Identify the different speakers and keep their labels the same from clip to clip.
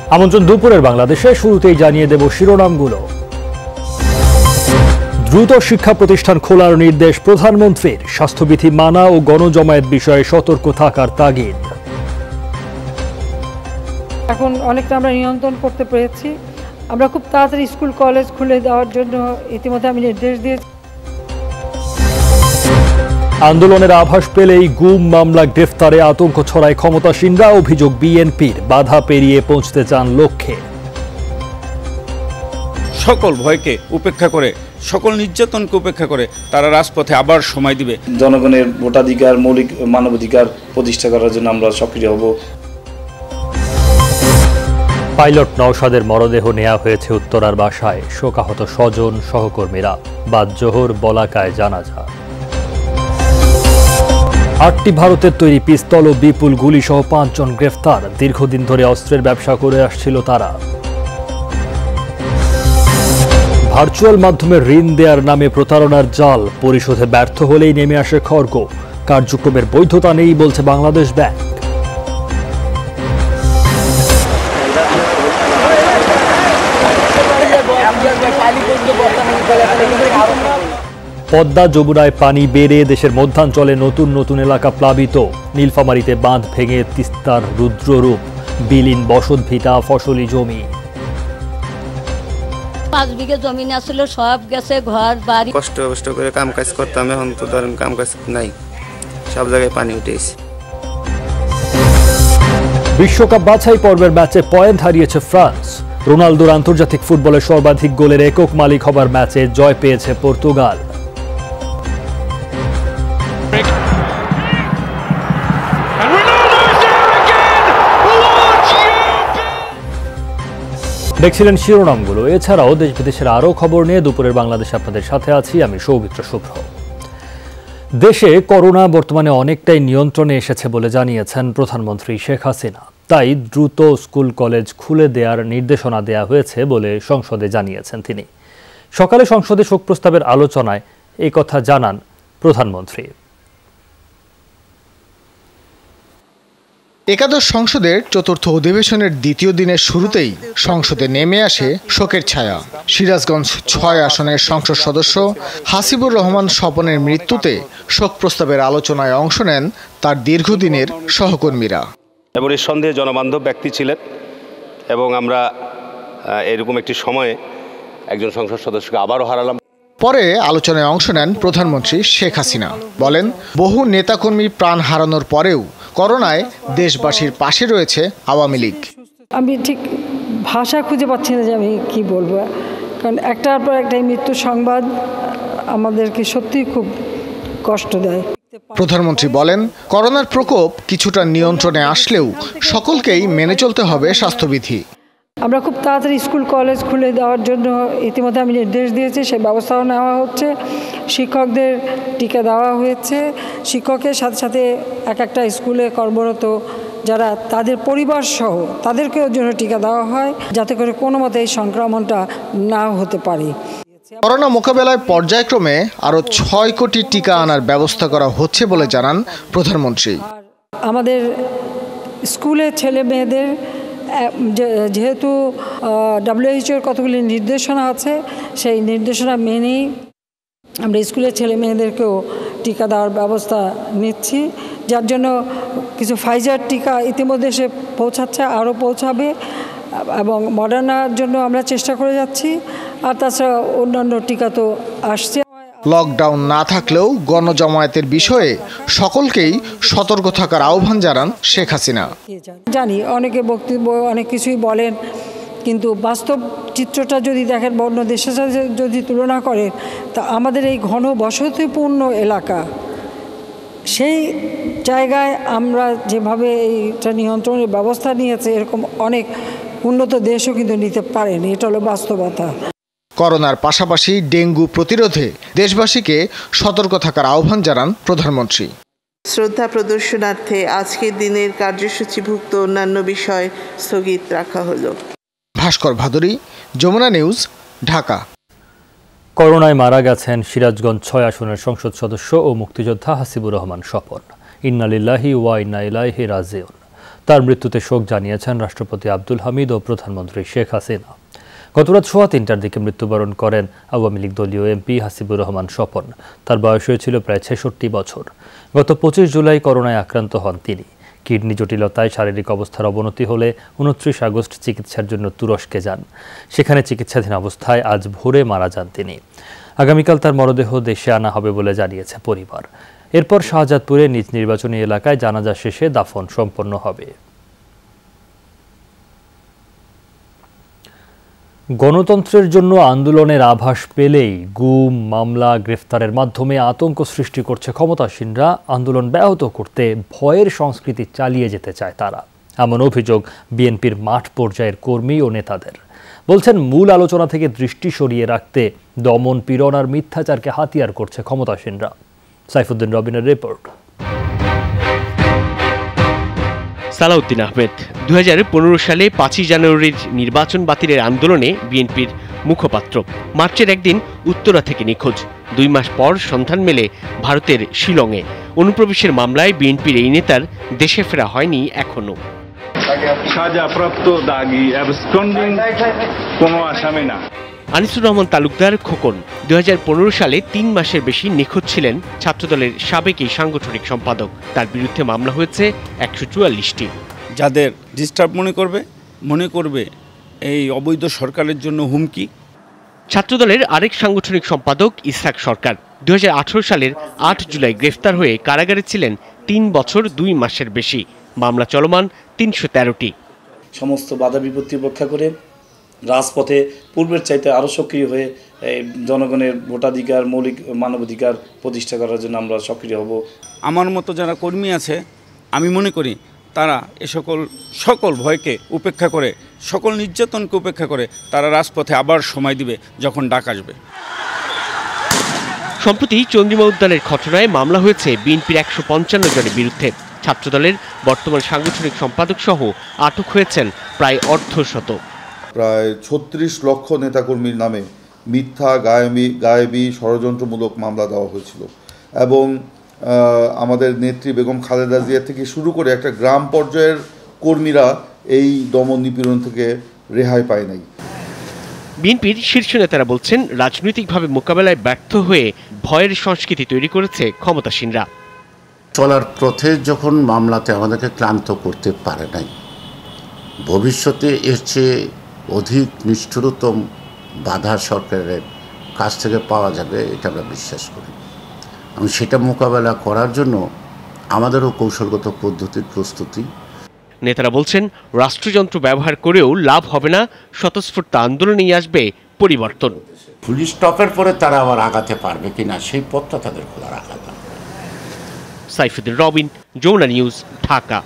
Speaker 1: আমন্ত্রণ দুপুরের বাংলাদেশে। শুরুতেই জানিয়ে দেব শিরোনামগুলো। দ্রুত শিক্ষা প্রতিষ্ঠান খোলার নির্দেশ প্রধানমন্ত্রীর। স্বাস্থ্যবিধি মানা ও গণজমায়েত বিষয়ে সতর্ক থাকার তাগিদ।
Speaker 2: এখন অনেকটা আমরা নিয়ন্ত্রণ করতে পেরেছি। আমরা খুব তাড়াতাড়ি স্কুল কলেজ খুলে দেওয়ার জন্য ইতিমধ্যে আমি নির্দেশ দিয়েছি।
Speaker 1: আন্দোলনের আভাস পেলেই গুম মামলা গ্রেফতারে আতঙ্ক ছড়ায় ক্ষমতাসীনরা। অভিযোগ বিএনপির বাধা পেরিয়ে পৌঁছতে চান লক্ষ্যে।
Speaker 3: সকল ভয়কে উপেক্ষা করে, সকল নির্যাতনকে উপেক্ষা করে তারা রাজপথে আবার সময় দিবে।
Speaker 4: জনগণের ভোটাধিকার, মৌলিক মানবাধিকার প্রতিষ্ঠা করার জন্য আমরা সক্রিয় হব।
Speaker 1: পাইলট নওশাদের মরদেহ নেওয়া হয়েছে উত্তরার বাসায়। শোকাহত স্বজন সহকর্মীরা। বাদ জোহর বলাকায় জানাজা। ৮টি ভারতের তৈরি পিস্তল ও বিপুল গুলি সহ ৫ জন গ্রেফতার। দীর্ঘদিন ধরে অস্ত্রের ব্যবসা করে আসছিল তারা। ভার্চুয়াল মাধ্যমে ঋণ দেওয়ার নামে প্রতারণার জাল। পরিশোধে ব্যর্থ হলেই নেমে আসে খড়গ। কার্যক্রমের বৈধতা নেই বলছে বাংলাদেশ ব্যাংক। পদ্মা যমুনায় পানি বেড়ে দেশের মধ্যাঞ্চলে নতুন নতুন এলাকা প্লাবিত। নীলফামারীতে বাঁধ ভেঙে তিস্তার রুদ্ররূপ। বিলীন বসতভিটা, ফসলি জমি।
Speaker 5: 5 বিঘা জমি আসলে সব গেছে, ঘর বাড়ি।
Speaker 6: কষ্ট করে কাম কাজ করতাম, এখন তো ধরেন কাম কাজ নাই, সব জায়গায় পানি উঠেছে।
Speaker 1: বিশ্বকাপ বাছাই পর্বের ম্যাচে পয়েন্ট হারিয়েছে ফ্রান্স। রোনালদোর আন্তর্জাতিক ফুটবলে সর্বাধিক গোলের একক মালিক হবার ম্যাচে জয় পেয়েছে পর্তুগাল। দেখছিলেন শিরোনামগুলো। এছাড়াও দেশ বিদেশের আরও খবর নিয়ে দুপুরের বাংলাদেশে আপনাদের সাথে আছি আমি সৌমিত্র শুভ্র। দেশে করোনা বর্তমানে অনেকটাই নিয়ন্ত্রণে এসেছে বলে জানিয়েছেন প্রধানমন্ত্রী শেখ হাসিনা। তাই দ্রুত স্কুল কলেজ খুলে দেওয়ার নির্দেশনা দেওয়া হয়েছে বলে সংসদে জানিয়েছেন তিনি। সকালে সংসদে শোক প্রস্তাবের আলোচনায় এই কথা জানান প্রধানমন্ত্রী।
Speaker 7: একাদশ সংসদের চতুর্থ অধিবেশনের দ্বিতীয় দিনের শুরুতেই সংসদে নেমে আসে শোকের ছায়া। সিরাজগঞ্জ ৬ আসনের সংসদ সদস্য হাসিবুর রহমান স্বপনের মৃত্যুতে শোক প্রস্তাবের আলোচনায় অংশ নেন তার দীর্ঘদিনের সহকর্মীরা।
Speaker 8: এবং নিঃসন্দেহে জনবান্ধব ব্যক্তি ছিলেন এবং আমরা এরকম একটি সময়ে একজন সংসদ সদস্যকে আবারও হারালাম।
Speaker 7: পরে আলোচনায় অংশ নেন প্রধানমন্ত্রী শেখ হাসিনা। বলেন, বহু নেতাকর্মী প্রাণ হারানোর পরেও করোনায় দেশবাসীর পাশে রয়েছে আওয়ামী লীগ।
Speaker 2: আমি ঠিক ভাষা খুঁজে পাচ্ছি না যে আমি কি বলবো, কারণ একটার পর একটা মৃত্যু সংবাদ আমাদেরকে সত্যিই খুব কষ্ট দেয়।
Speaker 7: প্রধানমন্ত্রী বলেন, করোনার প্রকোপ কিছুটা নিয়ন্ত্রণে আসলেও সকলকেই মেনে চলতে হবে স্বাস্থ্যবিধি।
Speaker 2: আমরা খুব তাড়াতাড়ি স্কুল কলেজ খুলে দেওয়ার জন্য ইতিমধ্যে আমি নির্দেশ দিয়েছি, সেই ব্যবস্থাও নেওয়া হচ্ছে। শিক্ষকদের টিকা দেওয়া হয়েছে। শিক্ষকের সাথে সাথে একটা স্কুলে কর্মরত যারা তাদের পরিবার সহ তাদেরকেও জন্য টিকা দেওয়া হয়, যাতে করে কোনো মতে এই সংক্রমণটা না হতে পারে।
Speaker 7: করোনা মোকাবেলায় পর্যায়ক্রমে আরও 6 কোটি টিকা আনার ব্যবস্থা করা হচ্ছে বলে জানান প্রধানমন্ত্রী।
Speaker 2: আমাদের স্কুলে ছেলে মেয়েদের যেহেতু WHO-র কতগুলি নির্দেশনা আছে, সেই নির্দেশনা মেনেই আমরা স্কুলের ছেলে মেয়েদেরকেও টিকা দেওয়ার ব্যবস্থা নিচ্ছি, যার জন্য কিছু ফাইজার টিকা ইতিমধ্যে এসে পৌঁছাচ্ছে, আরও পৌঁছাবে, এবং মডার্নার জন্য আমরা চেষ্টা করে যাচ্ছি। আর তাছাড়া অন্যান্য টিকা তো আসছে।
Speaker 7: লকডাউন না থাকলেও গণজমায়েতের বিষয়ে সকলকেই সতর্ক থাকার আহ্বান জানান শেখ হাসিনা।
Speaker 2: জানি অনেকে বক্তব্য অনেক কিছুই বলেন, কিন্তু বাস্তব চিত্রটা যদি দেখেন, অন্য দেশের সাথে যদি তুলনা করেন, তা আমাদের এই ঘন বসতিপূর্ণ এলাকা, সেই জায়গায় আমরা যেভাবে এইটা নিয়ন্ত্রণের ব্যবস্থা নিয়েছে, এরকম অনেক উন্নত দেশও কিন্তু নিতে পারেনি। এটা হলো বাস্তবতা।
Speaker 7: করোনার পাশাপাশি ডেঙ্গু প্রতিরোধে দেশবাসীকে সতর্ক থাকার আহ্বান জানান প্রধানমন্ত্রী।
Speaker 9: শ্রদ্ধা প্রদর্শনার্থে আজকের দিনের কার্যসূচিভুক্ত অন্যান্য বিষয় স্থগিত রাখা হলো।
Speaker 7: ভাস্কর ভাদুরী, যমুনা নিউজ, ঢাকা।
Speaker 1: করোনায় মারা গেছেন সিরাজগঞ্জ ৬ আসনের সংসদ সদস্য ও মুক্তিযোদ্ধা হাসিবুর রহমান স্বপন। ইন্না লিল্লাহি ওয়া ইন্না ইলাইহি রাজিউন। তার মৃত্যুতে শোক জানিয়েছেন রাষ্ট্রপতি আব্দুল হামিদ ও প্রধানমন্ত্রী শেখ হাসিনা। গতরাত 3:15টার দিকে মৃত্যুবরণ করেন আওয়ামী লীগ দলীয় এমপি হাসিবুর রহমান স্বপন। তার বয়স হয়েছিল প্রায় 66 বছর। গত 25 জুলাই করোনায় আক্রান্ত হন তিনি। কিডনি জটিলতায় শারীরিক অবস্থার অবনতি হলে 29 আগস্ট চিকিৎসার জন্য তুরস্কে যান। সেখানে চিকিৎসাধীন অবস্থায় আজ ভোরে মারা যান তিনি। আগামীকাল তার মরদেহ দেশে আনা হবে বলে জানিয়েছে পরিবার। এরপর শাহজাদপুরে নিজ নির্বাচনী এলাকায় জানাজা শেষে দাফন সম্পন্ন হবে। গণতন্ত্রের জন্য আন্দোলনের আভাস পেলেই গুম, মামলা, গ্রেফতারের মাধ্যমে আতঙ্ক সৃষ্টি করছে ক্ষমতাসীনরা। আন্দোলন ব্যাহত করতে ভয়ের সংস্কৃতি চালিয়ে যেতে চায় তারা। এমন অভিযোগ বিএনপির মাঠ পর্যায়ের কর্মী ও নেতাদের। বলছেন, মূল আলোচনা থেকে দৃষ্টি সরিয়ে রাখতে দমন, পীড়ন আর মিথ্যাচারকে হাতিয়ার করছে ক্ষমতাসীনরা। সাইফুদ্দিন রবিনের রিপোর্ট।
Speaker 10: সালাউদ্দিন আহমেদ 2015 সালে 5 জানুয়ারির নির্বাচন বাতিলের আন্দোলনে বিএনপির মুখপাত্র। মার্চের একদিন উত্তরা থেকে নিখোঁজ। 2 মাস পর সন্ধান মেলে ভারতের শিলংয়ে। অনুপ্রবেশের মামলায় বিএনপির এই নেতার দেশে ফেরা হয়নি এখনো।
Speaker 3: সাজাপ্রাপ্ত দাগি অ্যাবসকন্ডিং কোনো আসামি না।
Speaker 10: আনিসুর রহমান তালুকদার খোকন 2015 সালে 3 মাসের বেশি নিখোঁজ ছিলেন ছাত্রদলের সাবেক এই সাংগঠনিক সম্পাদক। তার বিরুদ্ধে মামলা হয়েছে 144টি।
Speaker 3: যাদের ডিস্টার্ব মনে করবে এই অবৈধ সরকারের জন্য হুমকি।
Speaker 10: ছাত্রদলের আরেক সাংগঠনিক সম্পাদক ইসহাক সরকার 2018 সালের 8 জুলাই গ্রেফতার হয়ে কারাগারে ছিলেন 3 বছর 2 মাসের বেশি। মামলা চলমান 313টি।
Speaker 4: সমস্ত বাধা বিপত্তি উপেক্ষা করে রাজপথে পূর্বের চাইতে আরও সক্রিয় হয়ে জনগণের ভোটাধিকার, মৌলিক মানবাধিকার প্রতিষ্ঠা করার জন্য আমরা সক্রিয় হব।
Speaker 3: আমার মতো যারা কর্মী আছে, আমি মনে করি তারা সকল ভয়কে উপেক্ষা করে, সকল নির্যাতনকে উপেক্ষা করে তারা রাজপথে আবার সময় দিবে যখন ডাক আসবে।
Speaker 10: সম্প্রতি চন্দ্রিমা উদ্যানের ঘটনায় মামলা হয়েছে বিএনপির 155 জনের বিরুদ্ধে। ছাত্রদলের বর্তমান সাংগঠনিক সম্পাদক সহ আটক হয়েছেন প্রায় অর্ধশত।
Speaker 11: প্রায় 36 লক্ষ নেতাকর্মীর নামে মিথ্যা, গায়েবী ষড়যন্ত্রমূলক মামলা দেওয়া হয়েছিল এবং আমাদের নেত্রী বেগম খালেদা জিয়া থেকে শুরু করে একটা গ্রাম পর্যায়ের কর্মীরা এই দমন নিপীড়ন থেকে রেহাই পায় নাই।
Speaker 10: বিএনপির শীর্ষ নেতারা বলছেন, রাজনৈতিকভাবে মোকাবেলায় ব্যর্থ হয়ে ভয়ের সংস্কৃতি তৈরি করেছে ক্ষমতাসীনরা।
Speaker 12: চলার পথে যখন মামলাতে আমাদেরকে ক্লান্ত করতে পারে নাই, ভবিষ্যতে এর চেয়ে অধিক নিষ্ঠুরতম বাধা সরকারের কাছ থেকে পাওয়া যাবে এটা আমরা বিশ্বাস করি। এবং সেটা মোকাবেলা করার জন্য আমাদেরও কৌশলগত পদ্ধতির প্রস্তুতি।
Speaker 10: নেতারা বলছেন, রাষ্ট্রযন্ত্র ব্যবহার করেও লাভ হবে না, স্বতঃস্ফূর্ত আন্দোলনেই আসবে পরিবর্তন।
Speaker 12: ফুল স্টপের পরে তারা আবার আগাতে পারবে কিনা সেই পথটা তাদের খোলা রাখা দরকার।
Speaker 10: সাইফুদ্দিন রবিন, যমুনা নিউজ, ঢাকা।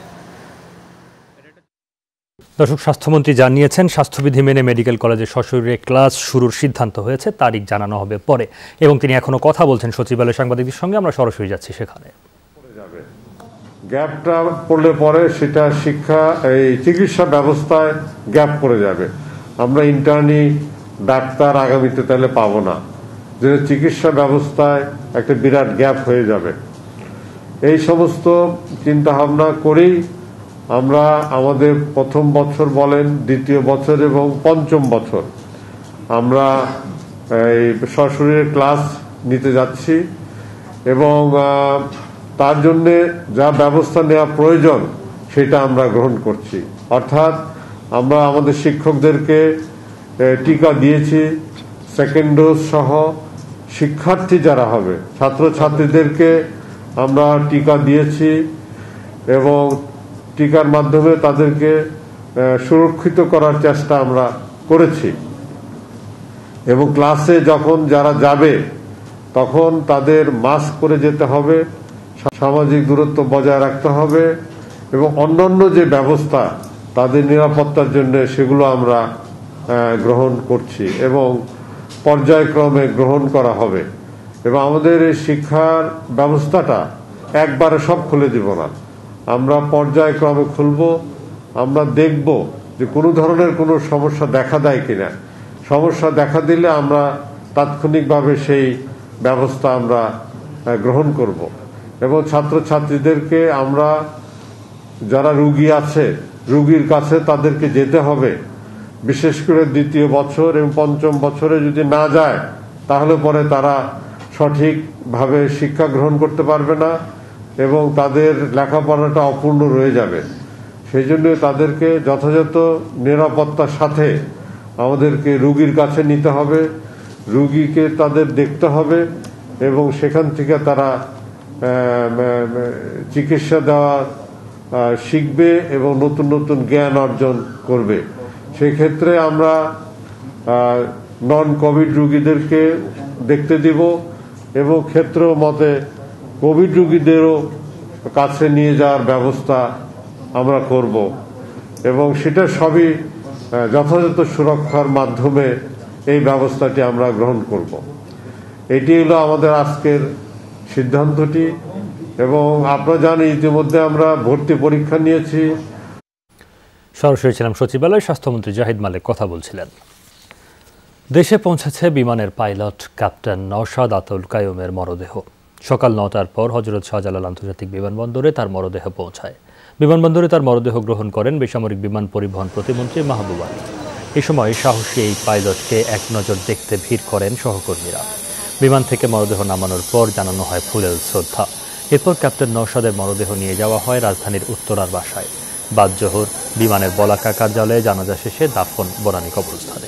Speaker 1: দর্শক, স্বাস্থ্যমন্ত্রী জানিয়েছেন, স্বাস্থ্যবিধি মেনে মেডিকেল কলেজে সশরীরে ক্লাস শুরুর সিদ্ধান্ত হয়েছে। তারিখ জানানো হবে পরে। এবং তিনি এখনো কথা বলছেন সচিবালয় সাংবাদিকদের সঙ্গে। আমরা সরাসরি যাচ্ছি সেখানে।
Speaker 13: গ্যাপটা পড়লে পরে সেটা এই চিকিৎসা ব্যবস্থায় গ্যাপ পড়ে যাবে। আমরা ইন্টার্নি ডাক্তার আগামীতে তাহলে পাবো না, যে চিকিৎসা ব্যবস্থায় একটা বিরাট গ্যাপ হয়ে যাবে। এই সমস্ত চিন্তা ভাবনা করেই আমরা আমাদের প্রথম বছর বলেন, দ্বিতীয় বছর এবং পঞ্চম বছর আমরা এই সশরীরে ক্লাস নিতে যাচ্ছি এবং তার জন্যে যা ব্যবস্থা নেওয়া প্রয়োজন সেটা আমরা গ্রহণ করছি। অর্থাৎ আমরা আমাদের শিক্ষকদেরকে টিকা দিয়েছি, সেকেন্ড ডোজ সহ। শিক্ষার্থী যারা হবে, ছাত্রছাত্রীদেরকে আমরা টিকা দিয়েছি এবং টিকার মাধ্যমে তাদেরকে সুরক্ষিত করার চেষ্টা আমরা করেছি। এবং ক্লাসে যখন যারা যাবে তখন তাদের মাস্ক পরে যেতে হবে, সামাজিক দূরত্ব বজায় রাখতে হবে এবং অন্যান্য যে ব্যবস্থা তাদের নিরাপত্তার জন্য সেগুলো আমরা গ্রহণ করছি এবং পর্যায়ক্রমে গ্রহণ করা হবে। এবং আমাদের এই শিক্ষার ব্যবস্থাটা একবারে সব খুলে দিব না, আমরা পর্যায়ক্রমে খুলব। আমরা দেখব যে কোনো ধরনের কোনো সমস্যা দেখা দেয় কিনা। সমস্যা দেখা দিলে আমরা তাৎক্ষণিকভাবে সেই ব্যবস্থা আমরা গ্রহণ করব এবং ছাত্রছাত্রীদেরকে আমরা যারা রুগী আছে রুগীর কাছে তাদেরকে যেতে হবে, বিশেষ করে দ্বিতীয় বছর এবং পঞ্চম বছরে যদি না যায় তাহলে পরে তারা সঠিকভাবে শিক্ষা গ্রহণ করতে পারবে না এবং তাদের লেখাপড়াটা অপূর্ণ রয়ে যাবে। সেই জন্য তাদেরকে যথাযথ নিরাপত্তার সাথে আমাদেরকে রুগীর কাছে নিতে হবে, রুগীকে তাদের দেখতে হবে এবং সেখান থেকে তারা চিকিৎসা দেওয়া শিখবে এবং নতুন নতুন জ্ঞান অর্জন করবে। সেই ক্ষেত্রে আমরা নন কোভিড রুগীদেরকে দেখতে দিব এবং ক্ষেত্র মতে কোভিড রুগীদেরও কাছে নিয়ে যাওয়ার ব্যবস্থা আমরা করব এবং সেটা সবই যথাযথ সুরক্ষার মাধ্যমে এই ব্যবস্থাটি আমরা গ্রহণ করব। এটি হলো আমাদের আজকের সিদ্ধান্তটি এবং আপনারা জানেন ইতিমধ্যে আমরা ভর্তি পরীক্ষা নিয়েছি।
Speaker 1: সরাসরি ছিলাম সচিবালয়ে, স্বাস্থ্যমন্ত্রী জাহিদ মালিক কথা বলছিলেন। দেশে পৌঁছেছে বিমানের পাইলট ক্যাপ্টেন নওশাদ আতুল কাইয়ুমের মরদেহ। সকাল 9টার পর হযরত শাহজালাল আন্তর্জাতিক বিমানবন্দরে তার মরদেহ পৌঁছায়। বিমানবন্দরে তার মরদেহ গ্রহণ করেন বেসামরিক বিমান পরিবহন প্রতিমন্ত্রী মাহবুব আলী। এ সময় সাহসী এই পাইলটকে এক নজর দেখতে ভিড় করেন সহকর্মীরা। বিমান থেকে মরদেহ নামানোর পর জানানো হয় ফুলেল শ্রদ্ধা। এরপর ক্যাপ্টেন নওশাদের মরদেহ নিয়ে যাওয়া হয় রাজধানীর উত্তরার বাসায়। বাদ জোহর বিমানের বলাকা কার্যালয়ে জানাজা শেষে দাফন বনানী কবরস্থানে।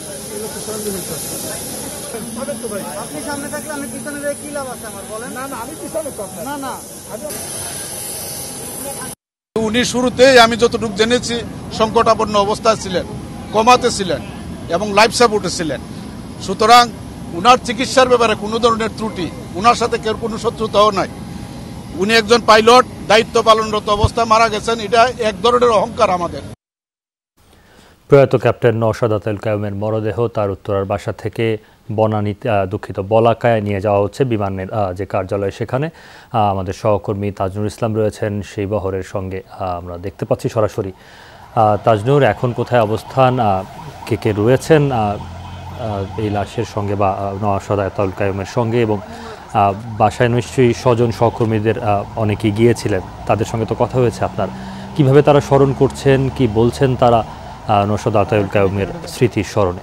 Speaker 14: উনি শুরুতেই আমি যতটুকু জেনেছি সংকটাপন্ন অবস্থায় ছিলেন, কমাতে ছিলেন এবং লাইফ সাপোর্টে ছিলেন। সুতরাং উনার চিকিৎসার ব্যাপারে কোনো ধরনের ত্রুটি, উনার সাথে কেউ কোনো শত্রুতাও নাই। উনি একজন পাইলট, দায়িত্ব পালনরত অবস্থায় মারা গেছেন, এটা এক ধরনের অহংকার আমাদের।
Speaker 1: প্রয়াত ক্যাপ্টেন নওশাদ আতুল কাইয়ুমের মরদেহ তার উত্তরার বাসা থেকে বলাকায় নিয়ে যাওয়া হচ্ছে বিমানের যে কার্যালয় সেখানে। আমাদের সহকর্মী তাজনুর ইসলাম রয়েছেন সেই বহরের সঙ্গে, আমরা দেখতে পাচ্ছি সরাসরি। তাজনুর, এখন কোথায় অবস্থান, কে কে রয়েছেন এই লাশের সঙ্গে বা নওশাদ আতুল কাইয়ুমের সঙ্গে, এবং বাসায় নিশ্চয়ই স্বজন সহকর্মীদের অনেকেই গিয়েছিলেন, তাদের সঙ্গে তো কথা হয়েছে আপনার, কিভাবে তারা স্মরণ করছেন, কি বলছেন তারা নওশাদ আতুল কাইয়ুমের স্মৃতির স্মরণে?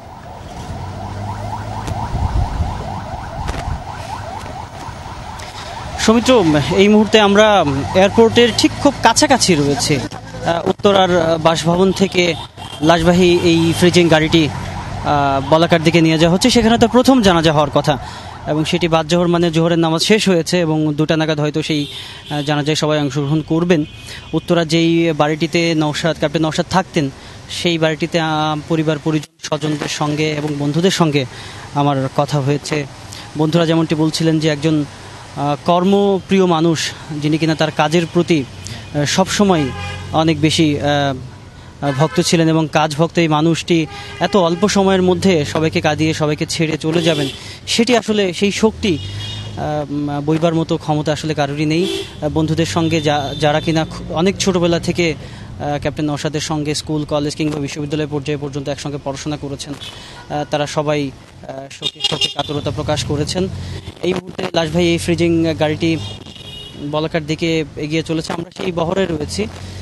Speaker 15: সৌমিত্র, এই মুহূর্তে আমরা এয়ারপোর্টের ঠিক খুব কাছাকাছি রয়েছে। উত্তরার বাসভবন থেকে লাশবাহী এই ফ্রিজিং গাড়িটি বলাকার দিকে নিয়ে যাওয়া হচ্ছে। সেখানে তো প্রথম জানাজা হওয়ার কথা এবং সেটি বাদ জোহর মানে জোহরের নামাজ শেষ হয়েছে এবং 2টা নাগাদ হয়তো সেই জানাজায় সবাই অংশগ্রহণ করবেন। উত্তরা যেই বাড়িটিতে ক্যাপ্টেন নওশাদ থাকতেন সেই বাড়িটিতে পরিবার পরিজন স্বজনদের সঙ্গে এবং বন্ধুদের সঙ্গে আমার কথা হয়েছে। বন্ধুরা যেমনটি বলছিলেন যে একজন কর্মপ্রিয় মানুষ, যিনি কিনা তার কাজের প্রতি সবসময় অনেক বেশি ভক্ত ছিলেন এবং কাজ ভক্ত এই মানুষটি এত অল্প সময়ের মধ্যে সবাইকে কাঁদিয়ে সবাইকে ছেড়ে চলে যাবেন, সেটি আসলে সেই শক্তি বইবার মতো ক্ষমতা আসলে কারোরই নেই। বন্ধুদের সঙ্গে যারা কিনা অনেক ছোটবেলা থেকে ক্যাপ্টেন নওশাদের সঙ্গে স্কুল, কলেজ কিংবা বিশ্ববিদ্যালয় পর্যায়ে পর্যন্ত একসঙ্গে পড়াশোনা করেছেন, তারা সবাই শোকে কাতরতা প্রকাশ করেছেন। এই মুহূর্তে লাশবাহী এই ফ্রিজিং গাড়িটি বলাকার দিকে এগিয়ে চলেছে। আমরা সেই বহরে রয়েছি,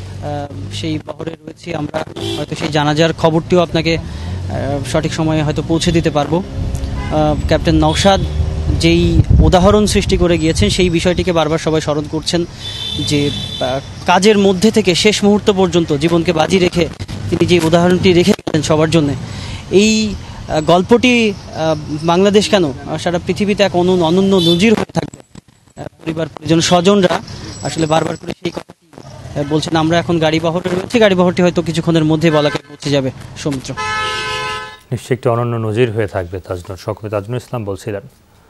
Speaker 15: আমরা হয়তো সেই জানাজার খবরটিও আপনাকে সঠিক সময়ে হয়তো পৌঁছে দিতে পারবো। ক্যাপ্টেন নওশাদ যেই উদাহরণ সৃষ্টি করে গিয়েছেন সেই বিষয়টিকে বারবার সবাই স্মরণ করছেন, যে কাজের মধ্যে থেকে শেষ মুহূর্ত পর্যন্ত জীবনকে বাজি রেখে তিনি যে উদাহরণটি রেখে গেলেন সবার জন্য, এই গল্পটি বাংলাদেশ কেন সারা পৃথিবীতে এক অনন্য নজির হয়ে থাকবে। পরিবার পরিজন স্বজনরা আসলে বারবার করে সেই কথাটি বলছেন। আমরা এখন গাড়ি বহরে রয়েছি, গাড়ি বহরটি হয়তো কিছুক্ষণের মধ্যে বলাকায় পৌঁছে যাবে। সৌমিত্র,
Speaker 1: নিশ্চয়ই একটি অনন্য নজির হয়ে থাকবে। তাজনুর ইসলাম বলছিলেন।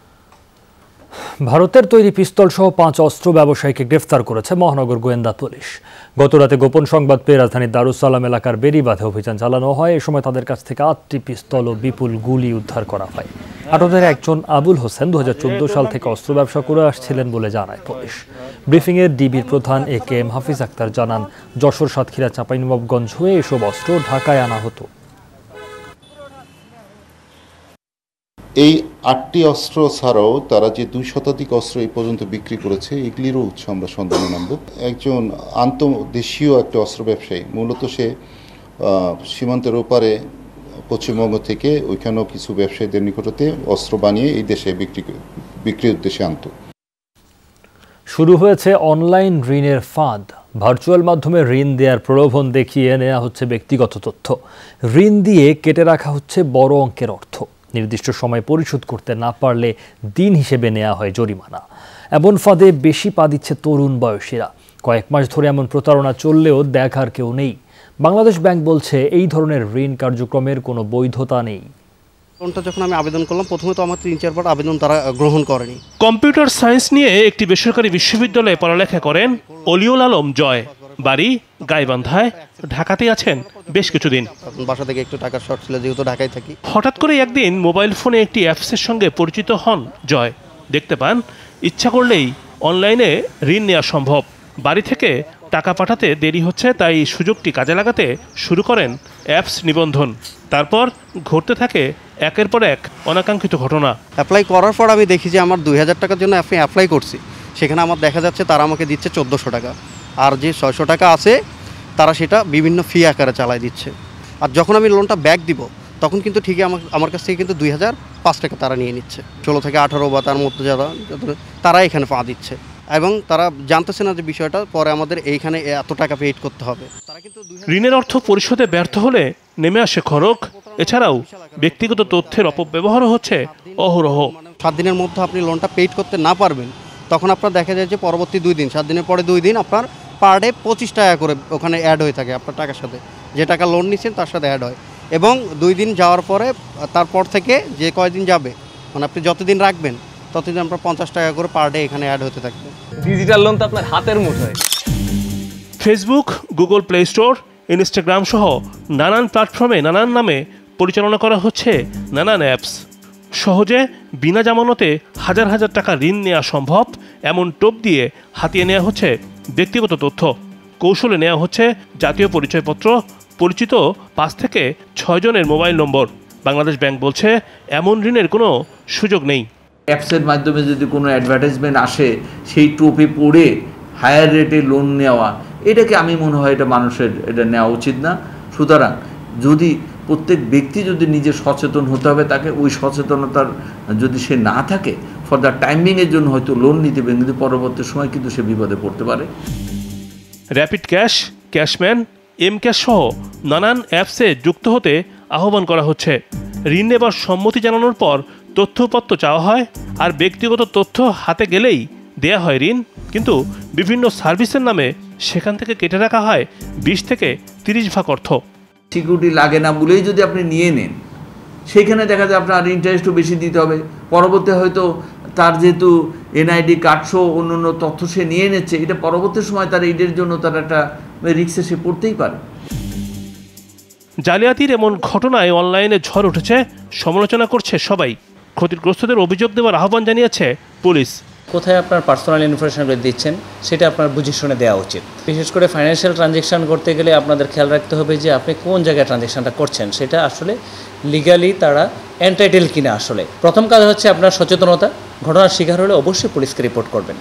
Speaker 1: ভারতের তৈরি পিস্তল সহ 5 অস্ত্র ব্যবসায়ীকে গ্রেফতার করেছে মহানগর গোয়েন্দা পুলিশ। গতরাতে গোপন সংবাদ পেয়ে রাজধানীর দারুসালাম এলাকার বেড়িবাঁধে অভিযান চালানো হয়। এ সময় তাদের কাছ থেকে 8টি পিস্তল ও বিপুল গুলি উদ্ধার করা হয়। আটকের একজন আবুল হোসেন 2014 সাল থেকে অস্ত্র ব্যবসা করে আসছিলেন বলে জানায় পুলিশ। ব্রিফিংয়ে ডিবির প্রধান AKM হাফিজ আক্তার জানান, যশোর, সাতক্ষীরা, চাঁপাইনবাবগঞ্জ হয়ে এসব অস্ত্র ঢাকায় আনা হতো।
Speaker 16: এই
Speaker 12: 8টি অস্ত্র ছাড়াও তারা যে 2 শতাধিক অস্ত্র এই পর্যন্ত বিক্রি করেছে এগুলিরও উৎস আমরা সন্ধানে নামব। একজন আন্তঃদেশীয় একটা অস্ত্র ব্যবসায়ী, মূলত সে সীমান্তের ওপারে পশ্চিমবঙ্গ থেকে ওইখানেও কিছু ব্যবসায়ীদের নিকটতে অস্ত্র বানিয়ে এই দেশে বিক্রির উদ্দেশ্যে আনত।
Speaker 1: শুরু হয়েছে অনলাইন ঋণের ফাঁদ। ভার্চুয়াল মাধ্যমে ঋণ দেওয়ার প্রলোভন দেখিয়ে নেওয়া হচ্ছে ব্যক্তিগত তথ্য। ঋণ দিয়ে কেটে রাখা হচ্ছে বড় অঙ্কের অর্থ। নির্দিষ্ট সময় পরিশোধ করতে না পারলে দিন হিসেবে নেওয়া হয় জরিমানা। এমন ফাঁদে বেশি পা দিচ্ছে তরুণ বয়সীরা। কয়েক মাস ধরে এমন প্রতারণা চললেও দেখার কেউ নেই। বাংলাদেশ ব্যাংক বলছে এই ধরনের ঋণ কার্যক্রমের কোনো বৈধতা নেই।
Speaker 16: লোনটা যখন আমি আবেদন করলাম, প্রথমে তো আমার 3-4 বার আবেদন তারা গ্রহণ করেনি।
Speaker 17: কম্পিউটার সায়েন্স নিয়ে একটি বেসরকারি বিশ্ববিদ্যালয়ে পড়ালেখা করেন অলিউল আলম জয়। বাড়ি গাইবান্ধায়, ঢাকাতে আছেন বেশ কিছুদিন।
Speaker 16: বাসা থেকে একটু টাকার শর্ট ছিল, যেহেতু ঢাকায় থাকি।
Speaker 17: হঠাৎ করে একদিন মোবাইল ফোনে একটি অ্যাপসের সঙ্গে পরিচিত হন জয়। দেখতে পান ইচ্ছা করলেই অনলাইনে ঋণ নেওয়া সম্ভব। বাড়ি থেকে টাকা পাঠাতে দেরি হচ্ছে, তাই সুযোগটি কাজে লাগাতে শুরু করেন অ্যাপস নিবন্ধন। তারপর ঘটতে থাকে একের পর এক অনাকাঙ্ক্ষিত ঘটনা।
Speaker 16: অ্যাপ্লাই করার পর আমি দেখি যে আমার 2000 টাকার জন্য অ্যাপ্লাই করছি, সেখানে আমার দেখা যাচ্ছে তারা আমাকে দিচ্ছে 1400 টাকা, আর যে 600 টাকা আছে তারা সেটা বিভিন্ন ফি আকারে চালায় দিচ্ছে। আর যখন আমি লোনটা ব্যাক দিব তখন কিন্তু ঠিকই আমার কাছ থেকে কিন্তু 2005 টাকা তারা নিয়ে নিচ্ছে। 16 থেকে 18 বা তার মধ্যে তারা এখানে পা দিচ্ছে, এবং তারা জানতেছে না যে বিষয়টা পরে আমাদের এইখানে এত টাকা পেইড করতে হবে।
Speaker 17: ঋণের অর্থ পরিশোধে ব্যর্থ হলে নেমে আসে খরচ। এছাড়াও ব্যক্তিগত তথ্যের অপব্যবহারও হচ্ছে অহরহ।
Speaker 16: 7 দিনের মধ্যে আপনি লোনটা পেইড করতে না পারবেন, তখন আপনার দেখা যায় যে পরবর্তী 2 দিন, 7 দিনের পরে 2 দিন আপনার পার ডে 25 টাকা করে ওখানে অ্যাড হয়ে থাকে আপনার টাকার সাথে। যে টাকা লোন নিচ্ছেন তার সাথে অ্যাড হয়, এবং 2 দিন যাওয়ার পরে তারপর থেকে যে কয়দিন যাবে, মানে আপনি যতদিন রাখবেন ততদিন আপনার 50 টাকা করে পার ডে এখানে অ্যাড হতে থাকবে।
Speaker 18: ডিজিটাল লোন তো আপনার হাতের মুঠোয়।
Speaker 17: Facebook, Google Play Store, Instagram সহ নানান প্ল্যাটফর্মে নানান নামে পরিচালনা করা হচ্ছে নানান অ্যাপস। সহজে বিনা জামানতে হাজার হাজার টাকা ঋণ নেওয়া সম্ভব এমন টোপ দিয়ে হাতিয়ে নেওয়া হচ্ছে ব্যক্তিগত তথ্য। কৌশলে নেওয়া হচ্ছে জাতীয় পরিচয়পত্র, পরিচিত 5 থেকে 6 জনের মোবাইল নম্বর। বাংলাদেশ ব্যাংক বলছে এমন ঋণের কোনো সুযোগ নেই।
Speaker 19: অ্যাপসের মাধ্যমে যদি কোনো অ্যাডভার্টাইজমেন্ট আসে, সেই টোপে পড়ে হায়ার রেটে লোন নেওয়া, এটাকে আমি মনে হয় এটা মানুষের এটা নেওয়া উচিত না। সুতরাং যদি প্রত্যেক ব্যক্তি যদি নিজে সচেতন হতে হবে, তাকে ওই সচেতনতার যদি সে না থাকে, ফর দ্য টাইমিংয়ের জন্য হয়তো লোন নিতে পারে, কিন্তু পরবর্তী সময় কিন্তু সে বিপদে পড়তে পারে।
Speaker 17: Rapid cash, cashman, M cash সহ নানান অ্যাপসে যুক্ত হতে আহ্বান করা হচ্ছে। ঋণ নেবার সম্মতি জানানোর পর তথ্যপত্র চাওয়া হয়, আর ব্যক্তিগত তথ্য হাতে গেলেই দেয়া হয় ঋণ। কিন্তু বিভিন্ন সার্ভিসের নামে সেখান থেকে কেটে রাখা হয় 20 থেকে 30 ভাগ অর্থ।
Speaker 19: সিকিউরিটি লাগে না বলেই যদি আপনি নিয়ে নেন, সেইখানে দেখা যায় আপনার ইন্টারেস্টও বেশি দিতে হবে। পরবর্তী হয়তো তার যেহেতু এনআইডি কার্ডসহ অন্য তথ্য সে নিয়ে নিচ্ছে, এটা পরবর্তী সময় তার এদের জন্য তার একটা রিস্কে সে পড়তেই পারে।
Speaker 17: জালিয়াতির এমন ঘটনায় অনলাইনে ঝড় উঠেছে, সমালোচনা করছে সবাই। ক্ষতিগ্রস্তদের অভিযোগ দেওয়ার আহ্বান জানিয়েছে পুলিশ।
Speaker 20: কোথায় আপনার পার্সোনাল ইনফরমেশনগুলো দিচ্ছেন সেটা আপনার বুঝে শুনে দেওয়া উচিত। বিশেষ করে ফাইন্যান্সিয়াল ট্রানজ্যাকশন করতে গেলে আপনাদের খেয়াল রাখতে হবে যে আপনি কোন জায়গায় ট্রানজ্যাকশনটা করছেন, সেটা আসলে লিগালি তারা এন্টাইটেল কিনা। আসলে প্রথম কাজ হচ্ছে আপনার সচেতনতা। ঘটনার শিকার হলে অবশ্যই পুলিশকে রিপোর্ট করবেন।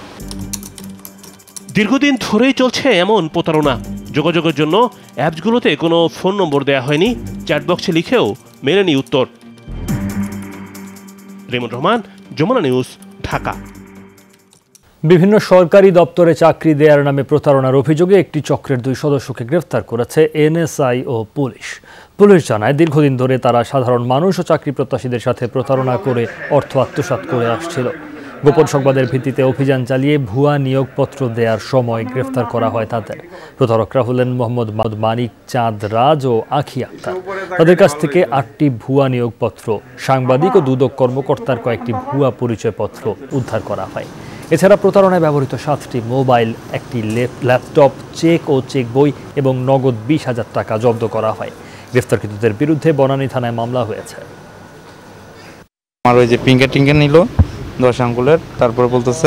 Speaker 17: দীর্ঘদিন ধরেই চলছে এমন প্রতারণা। যোগাযোগের জন্য অ্যাপসগুলোতে কোনো ফোন নম্বর দেওয়া হয়নি, চ্যাটবক্সে লিখেও মেলেনি উত্তর। রেমন রহমান, যমুনা নিউজ, ঢাকা।
Speaker 1: বিভিন্ন সরকারি দপ্তরে চাকরি দেওয়ার নামে প্রতারণার অভিযোগে একটি চক্রের 2 সদস্যকে গ্রেফতার করেছে এনএসআই ও পুলিশ। পুলিশ জানায়, দীর্ঘদিন ধরে তারা সাধারণ মানুষ ও চাকরি প্রত্যাশীদের সাথে প্রতারণা করে অর্থ আত্মসাৎ করে আসছিল। গোপন সংবাদের ভিত্তিতে অভিযান চালিয়ে ভুয়া নিয়োগপত্র দেওয়ার সময় গ্রেফতার করা হয় তাদের। প্রতারকরা হলেন মোহাম্মদ মানিক চাঁদ রাজ ও আখি আক্তার। তাদের কাছ থেকে 8টি ভুয়া নিয়োগপত্র, সাংবাদিক ও দুদক কর্মকর্তার কয়েকটি ভুয়া পরিচয়পত্র উদ্ধার করা হয়। এছাড়া প্রতারণায় ব্যবহৃত 7টি মোবাইল, একটি ল্যাপটপ, চেক ও চেক বই এবং নগদ 20,000 টাকা জব্দ করা হয়। গ্রেফতারকৃতদের বিরুদ্ধে বনানী থানায় মামলা হয়েছে।
Speaker 21: আমার ওই যে টিঙ্গার নিল 10 আঙ্গুলের, তারপরে বলতেছে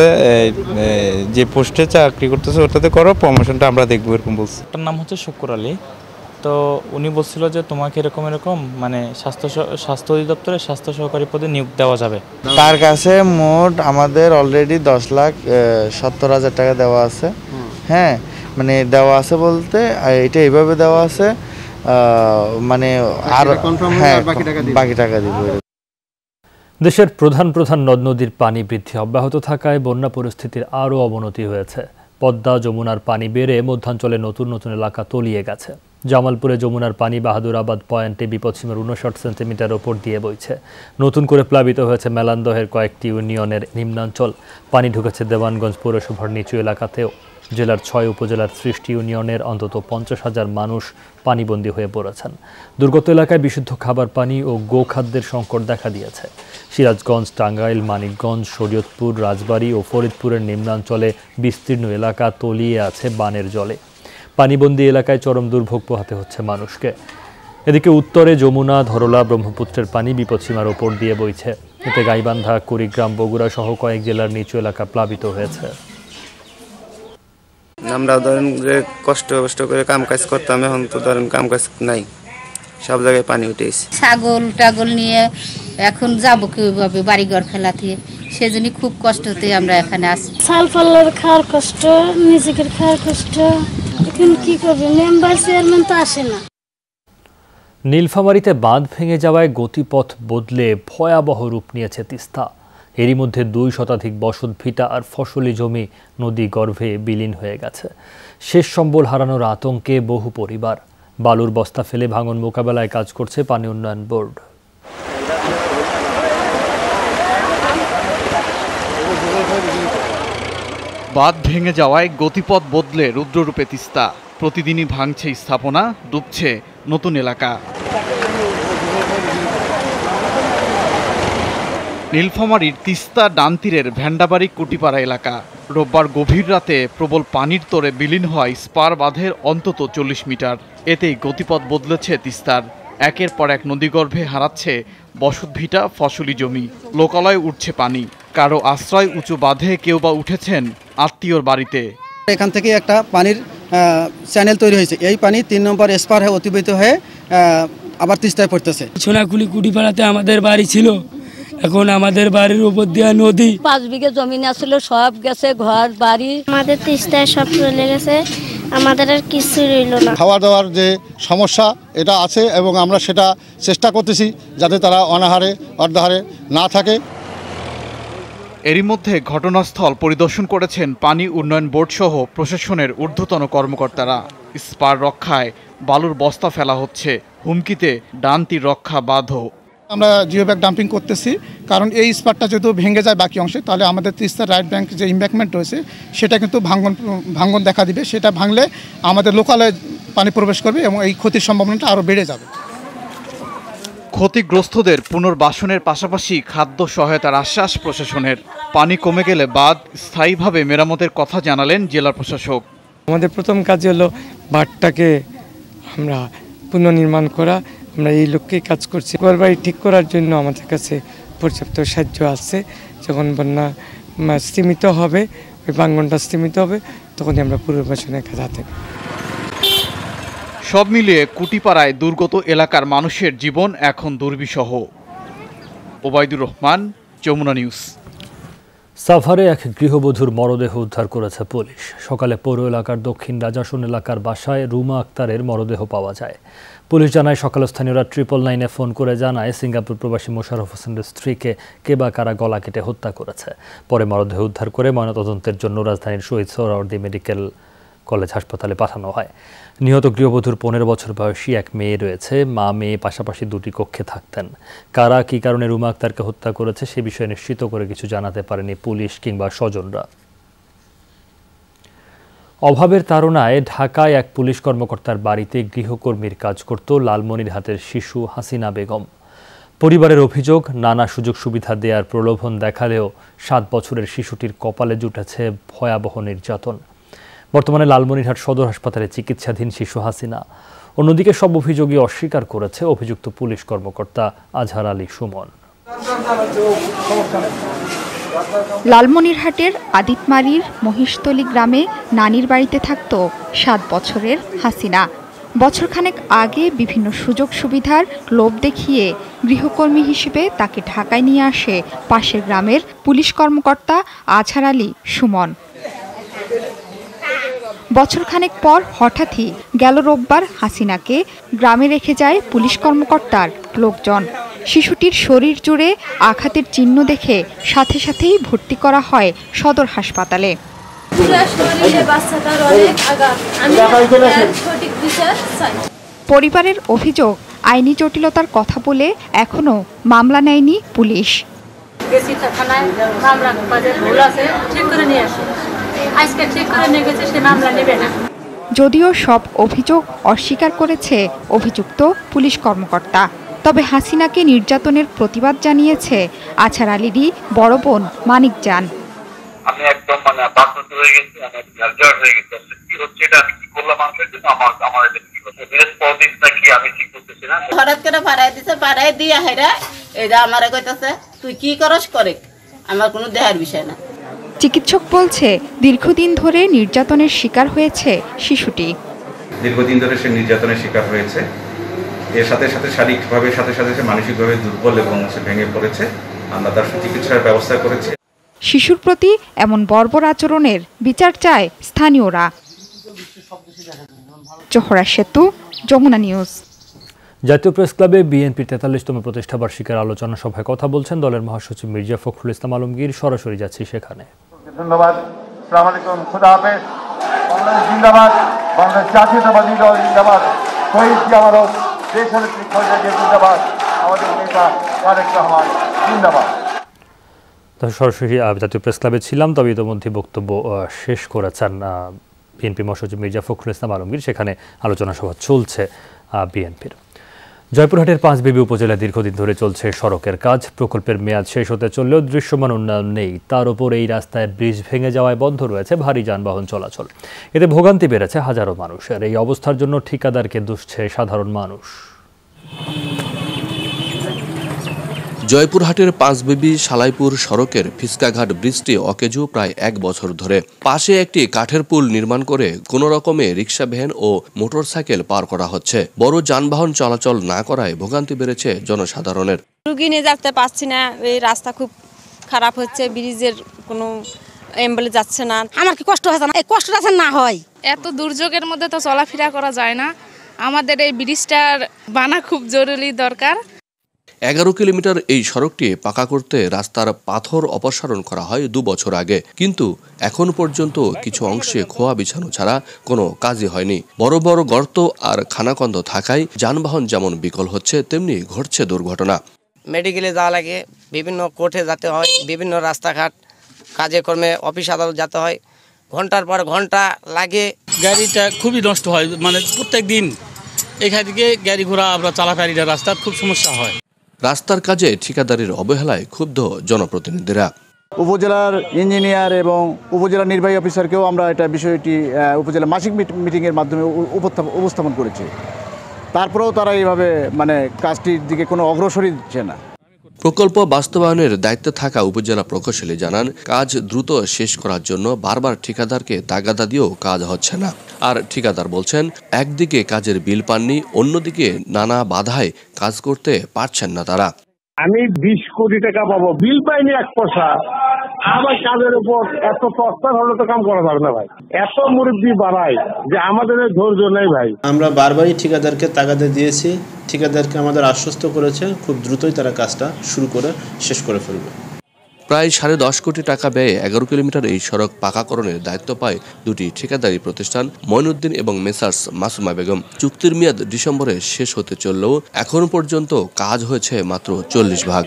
Speaker 21: যে পোস্টে চাকরি করতেছে ওটাতে করো, প্রমোশনটা আমরা দেখবো, এরকম বলছে।
Speaker 22: তার নাম হচ্ছে শুক্র আলী। তো
Speaker 21: তো উনি বলছিল যে তোমাকে এরকম এরকম মানে স্বাস্থ্য অধিদপ্তরে স্বাস্থ্য সহকারী পদে নিয়োগ দেওয়া যাবে।
Speaker 5: তার কাছে মোট আমাদের অলরেডি 10,70,000 টাকা দেওয়া আছে। হ্যাঁ, মানে দেওয়া আছে বলতে এটা এইভাবে দেওয়া আছে, মানে আর হ্যাঁ বাকি টাকা দিব।
Speaker 1: দেশের প্রধান প্রধান নদ নদীর পানি বৃদ্ধি অব্যাহত থাকায় বন্যা পরিস্থিতির আরও অবনতি হয়েছে। পদ্মা যমুনার পানি বেড়ে মধ্যাঞ্চলে নতুন নতুন এলাকা তলিয়ে গেছে। জামালপুরে যমুনার পানি বাহাদুরাবাদ পয়েন্টে বিপদসীমার 59 সেন্টিমিটার ওপর দিয়ে বইছে। নতুন করে প্লাবিত হয়েছে মেলান্দহের কয়েকটি ইউনিয়নের নিম্নাঞ্চল। পানি ঢুকেছে দেওয়ানগঞ্জ পৌরসভার নিচু এলাকাতেও। জেলার 6 উপজেলার 30টি ইউনিয়নের অন্তত 50,000 মানুষ পানিবন্দী হয়ে পড়েছেন। দুর্গত এলাকায় বিশুদ্ধ খাবার পানি ও গোখাদ্যের সংকট দেখা দিয়েছে। সিরাজগঞ্জ, টাঙ্গাইল, মানিকগঞ্জ, শরীয়তপুর, রাজবাড়ী ও ফরিদপুরের নিম্নাঞ্চলে বিস্তীর্ণ এলাকা তলিয়ে আছে বানের জলে। পানিবন্দী এলাকায় চরম দুর্ভোগ পোহাতে হচ্ছে মানুষকে। এদিকে উত্তরে যমুনা, ধরলা, ব্রহ্মপুত্রের পানি বিপদসীমার ওপর দিয়ে বইছে। এতে গাইবান্ধা, কুড়িগ্রাম, বগুড়া সহ কয়েক জেলার নিচু এলাকা প্লাবিত হয়েছে।
Speaker 6: আমরা ধরেন যে কষ্ট করে কাম কাজ করতাম, এখন তো ধরেন কাম কাজ নাই, সব জায়গায় পানি উঠেছে।
Speaker 22: ছাগল টাগল নিয়ে এখন যাবো কিভাবে বাড়িঘর ফেলাতে, সেজন্য খুব কষ্টতে আমরা এখানে আছি।
Speaker 23: সাল পাল্লার খাওয়ার কষ্ট, নিজেদের খাওয়ার কষ্ট, এখন কি করবে, মেম্বার চেয়ারম্যান তো আসে না।
Speaker 1: নীলফামারীতে বাঁধ ভেঙে যাওয়ায় গতিপথ বদলে ভয়াবহ রূপ নিয়েছে তিস্তা। এরই মধ্যে 2 শতাধিক বসতভিটা আর ফসলি জমি নদী গর্ভে বিলীন হয়ে গেছে। শেষ সম্বল হারানোর আতঙ্কে বহু পরিবার। বালুর বস্তা ফেলে ভাঙন মোকাবেলায় কাজ করছে পানি উন্নয়ন বোর্ড।
Speaker 24: বাঁধ ভেঙে যাওয়ায় গতিপথ বদলে রুদ্ররূপে তিস্তা। প্রতিদিনই ভাঙছে স্থাপনা, ডুবছে নতুন এলাকা। নীলফামারীর তিস্তা ডান তীরের ভ্যান্ডাবাড়ি কুটিপাড়া এলাকা। রোববার গভীর রাতে প্রবল পানির তোরে বিলীন হয় স্পার বাঁধের অন্তত 40 মিটার। এতেই গতিপথ বদলেছে তিস্তার। একের পর এক নদীগর্ভে হারাচ্ছে বসতভিটা, ফসলি জমি। লোকালয়ে উঠছে পানি। কারো আশ্রয় উঁচু বাঁধে, কেউ বা উঠেছেন আত্মীয়র বাড়িতে।
Speaker 25: এখান থেকে একটা পানির চ্যানেল তৈরি হয়েছে। এই পানি 3 নম্বর স্পার হয়ে অতিবাহিত হয়ে আবার তিস্তায় পড়তেছে।
Speaker 26: সোনাকুলি কুটিপাড়াতে আমাদের বাড়ি ছিল, এখন আমাদের বাড়ির উপর দিয়ে নদী।
Speaker 22: 5 বিঘা জমি ছিল, সব গেছে, ঘর বাড়ি।
Speaker 23: আমাদের তিস্তায় সব চলে গেছে, আমাদের আর কিছু রইল না।
Speaker 27: খাওয়া দাওয়ার যে সমস্যা এটা আছে এবং আমরা সেটা চেষ্টা করতেছি যাতে তারা অনাহারে অর্ধাহারে না থাকে।
Speaker 24: এরই মধ্যে ঘটনাস্থল পরিদর্শন করেছেন পানি উন্নয়ন বোর্ড সহ প্রশাসনের ঊর্ধ্বতন কর্মকর্তারা। স্পার রক্ষায় বালুর বস্তা ফেলা হচ্ছে, হুমকিতে ডান তীর রক্ষা বাঁধও।
Speaker 27: আমরা জিও ব্যাগ ডাম্পিং করতেছি, কারণ এই স্পারটা যদি ভেঙে যায় বাকি অংশে, তাহলে আমাদের তিস্তার রাইট ব্যাংক যে ইম্প্যাক্টমেন্ট রয়েছে সেটা কিন্তু ভাঙ্গন দেখা দিবে। সেটা ভাঙলে আমাদের লোকালয়ে পানি প্রবেশ করবে এবং এই ক্ষতির সম্ভাবনাটা আরও বেড়ে যাবে।
Speaker 24: ক্ষতিগ্রস্তদের পুনর্বাসনের পাশাপাশি খাদ্য সহায়তার আশ্বাস প্রশাসনের। পানি কমে গেলে বাঁধ স্থায়ীভাবে মেরামতের কথা জানালেন জেলা প্রশাসক।
Speaker 26: আমাদের প্রথম কাজ হলো বাঁধটাকে আমরা পুনর্নির্মাণ করা। আমরা এই লক্ষ্যে কাজ করছি। ঘরবাড়ি ঠিক করার জন্য আমাদের কাছে পর্যাপ্ত সাহায্য আছে। যখন বন্যা স্তীমিত হবে, ওই ভাঙনটা স্তীমিত হবে, তখনই আমরা পুনর্বাসনের কাজ হাতে।
Speaker 24: সব মিলিয়ে কুটিপাড়ায় দুর্গত এলাকার মানুষের জীবন এখন দুর্বিষহ। ওবায়দুর রহমান, যমুনা নিউজ।
Speaker 1: সাভারে এক গৃহবধূর মরদেহ উদ্ধার করেছে পুলিশ। সকালে পৌর এলাকার দক্ষিণ রাজাসন এলাকার বাসায় রুমা আক্তারের মরদেহ পাওয়া যায়। পুলিশ জানায়, সকালে স্থানীয়রা 999-এ ফোন করে জানায় সিঙ্গাপুর প্রবাসী মোশাররফ হোসেনের স্ত্রীকে কে বা কারা গলা কেটে হত্যা করেছে। পরে মরদেহ উদ্ধার করে ময়নাতদন্তের জন্য রাজধানীর শহীদ সোহরাওয়ার্দী মেডিকেল কলেজ হাসপাতালে পাঠানো হয়। নিহত গৃহবধূর 15 বছর বয়সী এক মেয়ে রয়েছে। মা মেয়ে পাশাপাশি 2টি কক্ষে থাকতেন। কারা কী কারণে রুমা আক্তারকে হত্যা করেছে সে বিষয়ে নিশ্চিত করে কিছু জানাতে পারেনি পুলিশ কিংবা স্বজনরা। অভাবের তাড়নায় ঢাকায় এক পুলিশ কর্মকর্তার বাড়িতে গৃহকর্মীর কাজ করত লালমনিরহাটের শিশু হাসিনা বেগম। পরিবারের অভিযোগ, নানা সুযোগ সুবিধা দেওয়ার প্রলোভন দেখালেও 7 বছরের শিশুটির কপালে জুটেছে ভয়াবহ নির্যাতন। বর্তমানে লালমনিরহাট সদর হাসপাতালে চিকিৎসাধীন শিশু হাসিনা। অন্যদিকে সব অভিযোগই অস্বীকার করেছে অভিযুক্ত পুলিশ কর্মকর্তা আজহার আলী সুমন।
Speaker 28: লালমনিরহাটের আদিতমারির মহিষতলী গ্রামে নানির বাড়িতে থাকত 7 বছরের হাসিনা।
Speaker 2: বছরখানেক আগে বিভিন্ন সুযোগ সুবিধার লোভ দেখিয়ে গৃহকর্মী হিসেবে তাকে ঢাকায় নিয়ে আসে পাশের গ্রামের পুলিশ কর্মকর্তা আজহার আলী সুমন। বছরখানেক পর হঠাৎই গেল রোববার হাসিনাকে গ্রামে রেখে যায় পুলিশ কর্মকর্তার লোকজন। শিশুটির শরীর জুড়ে আঘাতের চিহ্ন দেখে সাথে সাথেই ভর্তি করা হয় সদর হাসপাতালে। পরিবারের অভিযোগ, আইনি জটিলতার কথা বলে এখনো মামলা নেয়নি পুলিশ। যদিও সব অভিযোগ অস্বীকার করেছে অভিযুক্ত পুলিশ কর্মকর্তা, তবে হাসিনাকে নির্যাতনের প্রতিবাদ জানিয়েছে আজহার আলীরই বড় বোন মানিক জান।
Speaker 3: আমি একদম বাধ্যত হয়ে গেছি, আমি ঝাড়ঝাড় হয়ে গেছি। কি হচ্ছে এটা, আমি কি করলাম মানুষের জন্য, আমার এটা কি হচ্ছে, রেসপন্সিবটা কি আমি ঠিক করতেছি না।
Speaker 4: হঠাৎ করে পাড়ায় দিছে, পাড়ায় দিয়া হেরা এটা আমারে কইতাছে তুই কি করস করে, আমার কোনো দেহার বিষয় না।
Speaker 2: চিকিৎসক বলছে দীর্ঘদিন ধরে নির্যাতনের শিকার হয়েছে শিশুটি।
Speaker 7: দীর্ঘদিন ধরে সে নির্যাতনের শিকার হয়েছে, এর সাথে সাথে শারীরিকভাবে সাথে সাথে সে মানসিকভাবে দুর্বল এবং সে ভেঙে পড়েছে। আমরা তার চিকিৎসার ব্যবস্থা করেছি।
Speaker 2: শিশুর প্রতি এমন বর্বর আচরণের বিচার চায় স্থানীয়রা। জোহরা সেতু, যমুনা নিউজ।
Speaker 1: জাতীয় প্রেস ক্লাবে বিএনপির ৪৩তম প্রতিষ্ঠাবার্ষিকীর আলোচনা সভায় কথা বলছেন দলের মহাসচিব মির্জা ফখরুল ইসলাম আলমগীর। সরাসরি যাচ্ছি সেখানে।
Speaker 8: ধন্যবাদ। আসসালামু আলাইকুম, খুদা হাফেজ। বাংলাদেশ জিন্দাবাদ, বাংলাদেশ জাতীয়তাবাদী দল জিন্দাবাদ, শহীদ জিয়ামারত, দেশনেত্রী খালেদা জিয়া জিন্দাবাদ, আমাদের নেতা তারেক রহমান জিন্দাবাদ।
Speaker 1: সরাসরি জাতীয় প্রেস ক্লাবে ছিলাম, তবে ইতিমধ্যে বক্তব্য শেষ করেছেন বিএনপি মহাসচিব মির্জা ফখরুল ইসলাম আলমগীর। সেখানে আলোচনা সভা চলছে বিএনপির। জয়পুরহাটের পাঁচবিবি উপজেলায় দীর্ঘদিন ধরে চলছে সড়কের কাজ। প্রকল্পের মেয়াদ শেষ হতে চললেও দৃশ্যমান উন্নয়ন নেই। তার উপর এই রাস্তায় ব্রিজ ভেঙে যাওয়ায় বন্ধ রয়েছে ভারী যানবাহন চলাচল। এতে ভোগান্তি বেড়েছে হাজারো মানুষের। এই অবস্থার জন্য ঠিকাদারকে দুষছে সাধারণ মানুষ।
Speaker 9: জয়পুরহাটের পাঁচবিবি সালাইপুর সড়কের ফিসকাঘাট ব্রিজটি অকেজো প্রায় ১ বছর ধরে। পাশে একটি কাঠের পুল নির্মাণ করে কোনো রকমে রিক্সা ভ্যান ও মোটরসাইকেল পার করা হচ্ছে। বড় যানবাহন চলাচল না করায় ভোগান্তি বেড়েছে জনসাধারণের।
Speaker 11: রুগী নিয়ে যেতে পারছি না, এই রাস্তা খুব খারাপ হচ্ছে, ব্রিজের কোনো অ্যাম্বুলেন্স যাচ্ছে না।
Speaker 28: আমার কি কষ্ট হচ্ছে না? এই কষ্টটা না হয়,
Speaker 29: এত দুর্যোগের মধ্যে তো চলাফেরা করা যায় না। আমাদের এই ব্রিজটার বানা খুব জরুরি দরকার।
Speaker 9: ১১ কিলোমিটার এই সড়কটি পাকা করতে রাস্তার পাথর অপসারণ করা হয় ২ বছর আগে, কিন্তু এখন পর্যন্ত কিছু অংশে খোয়া বিছানো ছাড়া কোনো কাজই হয়নি। বড় বড় গর্ত আর খানাখন্দ থাকায় যানবাহন যেমন বিকল হচ্ছে, তেমনি ঘটছে দুর্ঘটনা।
Speaker 30: মেডিকেলে যাওয়া লাগে, বিভিন্ন কোর্টে যেতে হয়, বিভিন্ন রাস্তাঘাট কাজে কর্মে অফিস আদালত যেতে হয়, ঘন্টার পর ঘন্টা লাগে।
Speaker 31: গাড়িটা খুবই নষ্ট হয়, প্রত্যেক দিন এখান থেকে গাড়ি ঘোড়া আমরা চালাফেরিটা রাস্তার খুব সমস্যা হয়।
Speaker 9: রাস্তার কাজে ঠিকাদারির অবহেলায় ক্ষুব্ধ জনপ্রতিনিধিরা।
Speaker 32: উপজেলার ইঞ্জিনিয়ার এবং উপজেলা নির্বাহী অফিসারকেও আমরা এটা বিষয়টি উপজেলা মাসিক মিটিংয়ের মাধ্যমে উপস্থাপন করেছি। তারপরেও তারা এইভাবে কাজটির দিকে কোনো অগ্রসরই দিচ্ছে না।
Speaker 9: প্রকল্প বাস্তবায়নের দায়িত্বে থাকা উপজেলা প্রকৌশলী জানান, কাজ দ্রুত শেষ করার জন্য বারবার ঠিকাদারকে তাগাদা দিয়েও কাজ হচ্ছে না। আর ঠিকাদার বলছেন, একদিকে কাজের বিল পাননি, অন্যদিকে নানা বাধায় কাজ করতে পারছেন না তারা।
Speaker 33: আমি ২০ কোটি টাকা পাবো, বিল পাইনি ১ পয়সা। আমার কাজের উপর এত তস্তার হলে তো কাম করা যাবে না ভাই। এত মুরব্বি বাড়ায় যে আমাদের ধৈর্য নেই ভাই।
Speaker 34: আমরা বারবারই ঠিকাদারকে তাগাদা দিয়েছি, ঠিকাদারকে আমাদের আশ্বস্ত করেছে খুব দ্রুতই তারা কাজটা শুরু করে শেষ করে ফেলবে।
Speaker 9: প্রায় ১০.৫ কোটি টাকা ব্যয়ে ১১ কিলোমিটার এই সড়ক পাকাকরণের দায়িত্ব পায় দুটি ঠিকাদারি প্রতিষ্ঠান মঈনুদ্দিন এবং মেসার্স মাসুমা বেগম। চুক্তির মেয়াদ ডিসেম্বরে শেষ হতে চললেও এখন পর্যন্ত কাজ হয়েছে মাত্র ৪০ ভাগ।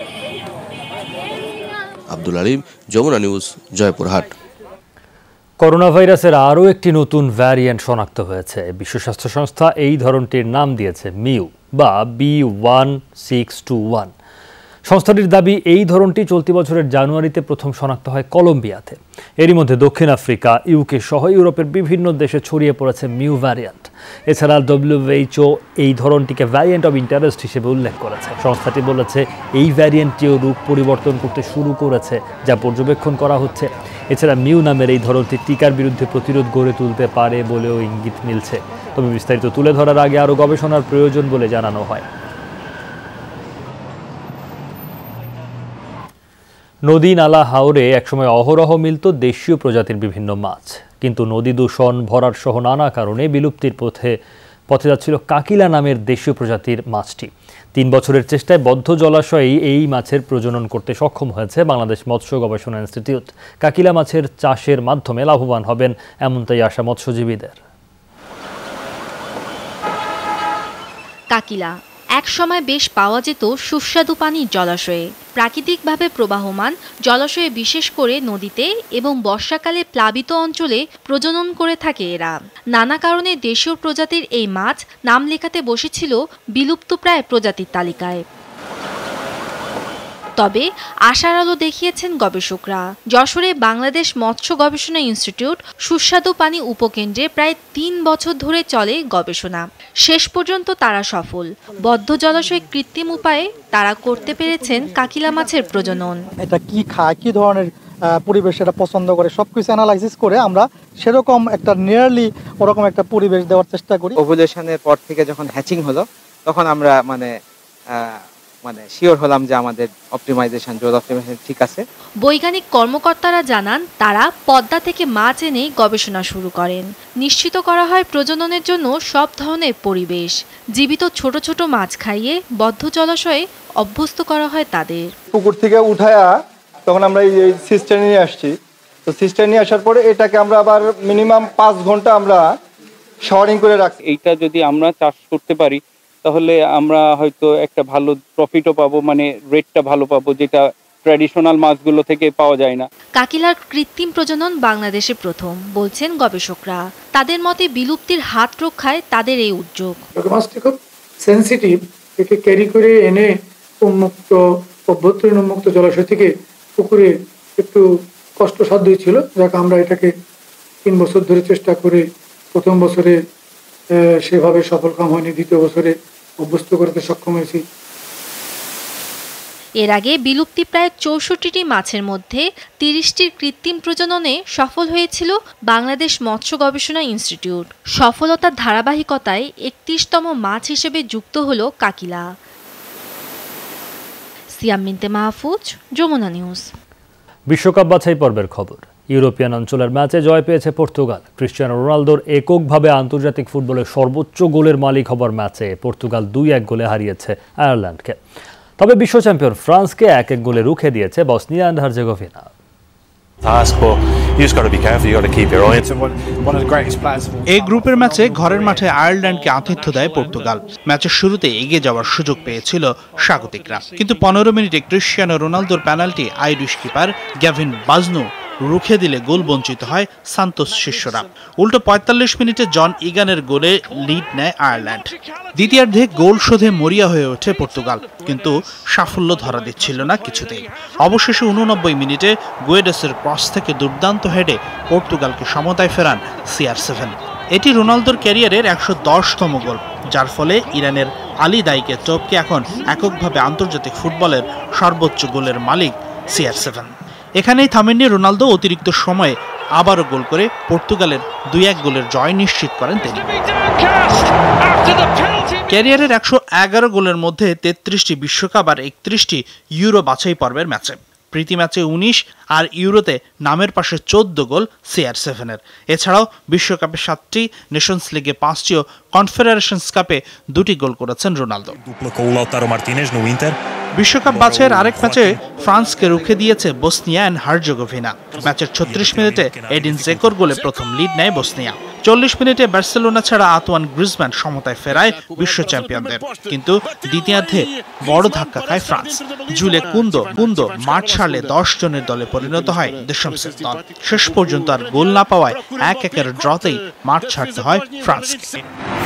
Speaker 9: আব্দুল আলিম, যমুনা নিউজ, জয়পুরহাট।
Speaker 1: করোনা ভাইরাসের আরও একটি নতুন ভ্যারিয়েন্ট শনাক্ত হয়েছে। বিশ্ব স্বাস্থ্য সংস্থা এই ধরনটির নাম দিয়েছে মিউ বা B1621। সংস্থাটির দাবি, এই ধরনটি চলতি বছরের জানুয়ারিতে প্রথম শনাক্ত হয় কলম্বিয়াতে। এরই মধ্যে দক্ষিণ আফ্রিকা, ইউকে সহ ইউরোপের বিভিন্ন দেশে ছড়িয়ে পড়েছে মিউ ভ্যারিয়েন্ট। এছাড়া WHO এই ধরনটিকে ভ্যারিয়েন্ট অব ইন্টারেস্ট হিসেবে উল্লেখ করেছে। সংস্থাটি বলেছে, এই ভ্যারিয়েন্টটিও রূপ পরিবর্তন করতে শুরু করেছে, যা পর্যবেক্ষণ করা হচ্ছে। এছাড়া মিউ নামের এই ধরনটির টিকার বিরুদ্ধে প্রতিরোধ গড়ে তুলতে পারে বলেও ইঙ্গিত মিলছে। তবে বিস্তারিত তুলে ধরার আগে আরও গবেষণার প্রয়োজন বলে জানানো হয়। নদী নালা হাওরে একসময় অহরহ মিলত দেশীয় প্রজাতির বিভিন্ন মাছ, কিন্তু নদী দূষণ, ভরাট সহ নানা কারণে বিলুপ্তির পথে যাচ্ছিল কাকিলা নামের দেশীয় প্রজাতির মাছটি। ৩ বছরের চেষ্টায় বদ্ধ জলাশয়েই এই মাছের প্রজনন করতে সক্ষম হয়েছে বাংলাদেশ মৎস্য গবেষণা ইনস্টিটিউট। কাকিলা মাছের চাষের মাধ্যমে লাভবান হবেন এমনটাই আশা মৎস্যজীবীদের।
Speaker 5: কাকিলা একসময় বেশ পাওয়া যেত সুস্বাদু পানির জলাশয়ে। প্রাকৃতিকভাবে প্রবাহমান জলাশয়ে, বিশেষ করে নদীতে এবং বর্ষাকালে প্লাবিত অঞ্চলে প্রজনন করে থাকে এরা। নানা কারণে দেশীয় প্রজাতির এই মাছ নাম লেখাতে বসেছিল বিলুপ্তপ্রায় প্রজাতির তালিকায়। তবে আশার আলো দেখিয়েছেন গবেষকরা। যশোরে বাংলাদেশ মৎস্য গবেষণা ইনস্টিটিউট সুস্বাদু পানি উপকেন্দ্রে প্রায় ৩ বছর ধরে চলে গবেষণা। শেষ পর্যন্ত তারা সফল। বদ্ধ জলাশয়ে কৃত্রিম উপায়ে তারা করতে পেরেছেন কাকিলা মাছের প্রজনন।
Speaker 6: এটা কি খায়, কি ধরনের পরিবেশ এটা পছন্দ করে, সবকিছু অ্যানালাইসিস করে আমরা সেরকম একটা নিয়ারলি ওরকম একটা পরিবেশ দেওয়ার চেষ্টা করি।
Speaker 10: ওভুলেশনের পর থেকে যখন হ্যাচিং হলো তখন আমরা মানে শিওর হলাম যে আমাদের অপটিমাইজেশন ঠিক আছে।
Speaker 5: বৈজ্ঞানিক কর্মকর্তারা জানান, তারা পদ্মা থেকে মাছ এনে গবেষণা শুরু করেন। নিশ্চিত করা হয় প্রজননের জন্য সব ধরনের পরিবেশ। জীবিত ছোট ছোট মাছ খাইয়ে বদ্ধ জলাশয়ে অভ্যস্ত করা হয় তাদের।
Speaker 6: পুকুর থেকে উঠায়া তখন আমরা এই সিস্টেম নিয়ে আসছি। তো সিস্টেম নিয়ে আসার পরে এটাকে আমরা আবার মিনিমাম 5 ঘন্টা আমরা শাওয়ারিং করে রাখছি।
Speaker 12: এইটা যদি আমরা চাষ করতে পারি তাহলে আমরা হয়তো একটা ভালো প্রফিটও পাবো, মানে রেটটা ভালো পাবো, যেটা ট্র্যাডিশনাল মাছগুলো থেকে পাওয়া যায় না।
Speaker 5: কাকিলার কৃত্রিম প্রজনন বাংলাদেশে প্রথম বলছেন গবেষকরা। তাদের মতে বিলুপ্তির হাত রক্ষায় তাদের এই উদ্যোগ।
Speaker 13: মাছটি খুব সেনসিটিভ, একে ক্যারি করে এনে উন্মুক্ত অভ্যন্তরীণ উন্মুক্ত জলাশয় থেকে পুকুরে একটু কষ্টসাধ্যই ছিল। যাক, আমরা এটাকে 3 বছর ধরে চেষ্টা করে প্রথম বছরে সেভাবে সফলকাম হয়নি, দ্বিতীয় বছরে অভ্যস্ত করতে সক্ষম হয়েছি।
Speaker 5: এর আগে বিলুপ্তি প্রায় 64টি মাছের মধ্যে 30টির কৃত্রিম প্রজননে সফল হয়েছিল বাংলাদেশ মৎস্য গবেষণা ইনস্টিটিউট। সফলতার ধারাবাহিকতায় 31তম মাছ হিসেবে যুক্ত হলো কাকিলা। সিয়াম মিন্তে মাহফুজ, যমুনা নিউজ।
Speaker 1: বিশ্বকাপ বাছাই পর্বের খবর। ইউরোপিয়ান অঞ্চলের ম্যাচে জয় পেয়েছে পর্তুগাল। ক্রিস্টিয়ানো রোনালদোর এককভাবে আন্তর্জাতিক ফুটবলের সর্বোচ্চ গোলের মালিক হবার ম্যাচে পর্তুগাল 2-1 গোলে হারিয়েছে আয়ারল্যান্ডকে। তবে বিশ্ব চ্যাম্পিয়ন ফ্রান্সকে 1-1 গোলে রুখে দিয়েছে বসনিয়া অ্যান্ড হার্জেগোভিনা।
Speaker 24: এই গ্রুপের ম্যাচে ঘরের মাঠে আয়ারল্যান্ডকে আতিথ্য দেয় পর্তুগাল। ম্যাচের শুরুতে এগিয়ে যাওয়ার সুযোগ পেয়েছিল স্বাগতিকরা, কিন্তু 15 মিনিটে ক্রিস্টিয়ানো রোনালদোর penalty Irish keeper Gavin Bazunu রুখে দিলে গোল বঞ্চিত হয় সান্তোস শিষ্যরা। উল্টো 45 মিনিটে জন ইগানের গোলে লিড নেয় আয়ারল্যান্ড। দ্বিতীয়ার্ধে গোল শোধে মরিয়া হয়ে ওঠে পর্তুগাল, কিন্তু সাফল্য ধরা দিচ্ছিল না কিছুতেই। অবশেষে 89 মিনিটে গুয়েডেসের ক্রস থেকে দুর্দান্ত হেডে পর্তুগালকে সমতায় ফেরান CR7। এটি রোনালদোর ক্যারিয়ারের 110তম গোল, যার ফলে ইরানের আলী দাইকে টপকে এখন এককভাবে আন্তর্জাতিক ফুটবলের সর্বোচ্চ গোলের মালিক CR7। এখানেই থামেননি রোনালদো। অতিরিক্ত সময়ে আবারও গোল করে পর্তুগালের 2-1 গোলের জয় নিশ্চিত করেন তিনি। ক্যারিয়ারের 111 গোলের মধ্যে 33টি বিশ্বকাপ আর 31টি ইউরো বাছাই পর্বের ম্যাচে। প্রীতি ম্যাচে 19 আর ইউরোতে নামের পাশে 14 গোল CR7-এর। এছাড়াও বিশ্বকাপে 7টি, নেশনস লিগে 5টি ও কনফেডারেশনস কাপে 2টি গোল করেছেন রোনালদো। বিশ্বকাপ বাছাইয়ের আরেক ম্যাচে ফ্রান্সকে রুখে দিয়েছে বসনিয়া অ্যান্ড হার্জেগোভিনা। ম্যাচের 36 মিনিটে এডিন জেকোর গোলে প্রথম লিড নেয় বসনিয়া। 40 মিনিটে বার্সেলোনা ছাড়া আতোয়ান গ্রিজমান সমতায় ফেরায় বিশ্ব চ্যাম্পিয়নদের, কিন্তু দ্বিতীয়ার্ধে বড় ধাক্কা খায় ফ্রান্স। জুলে কুন্দো মাঠ ছাড়লে 10 জনের দলে পরিণত হয় দেশমসের দল। শেষ পর্যন্ত আর গোল না পাওয়ায় 1-1 ড্রতেই মাঠ ছাড়তে হয় ফ্রান্সকে।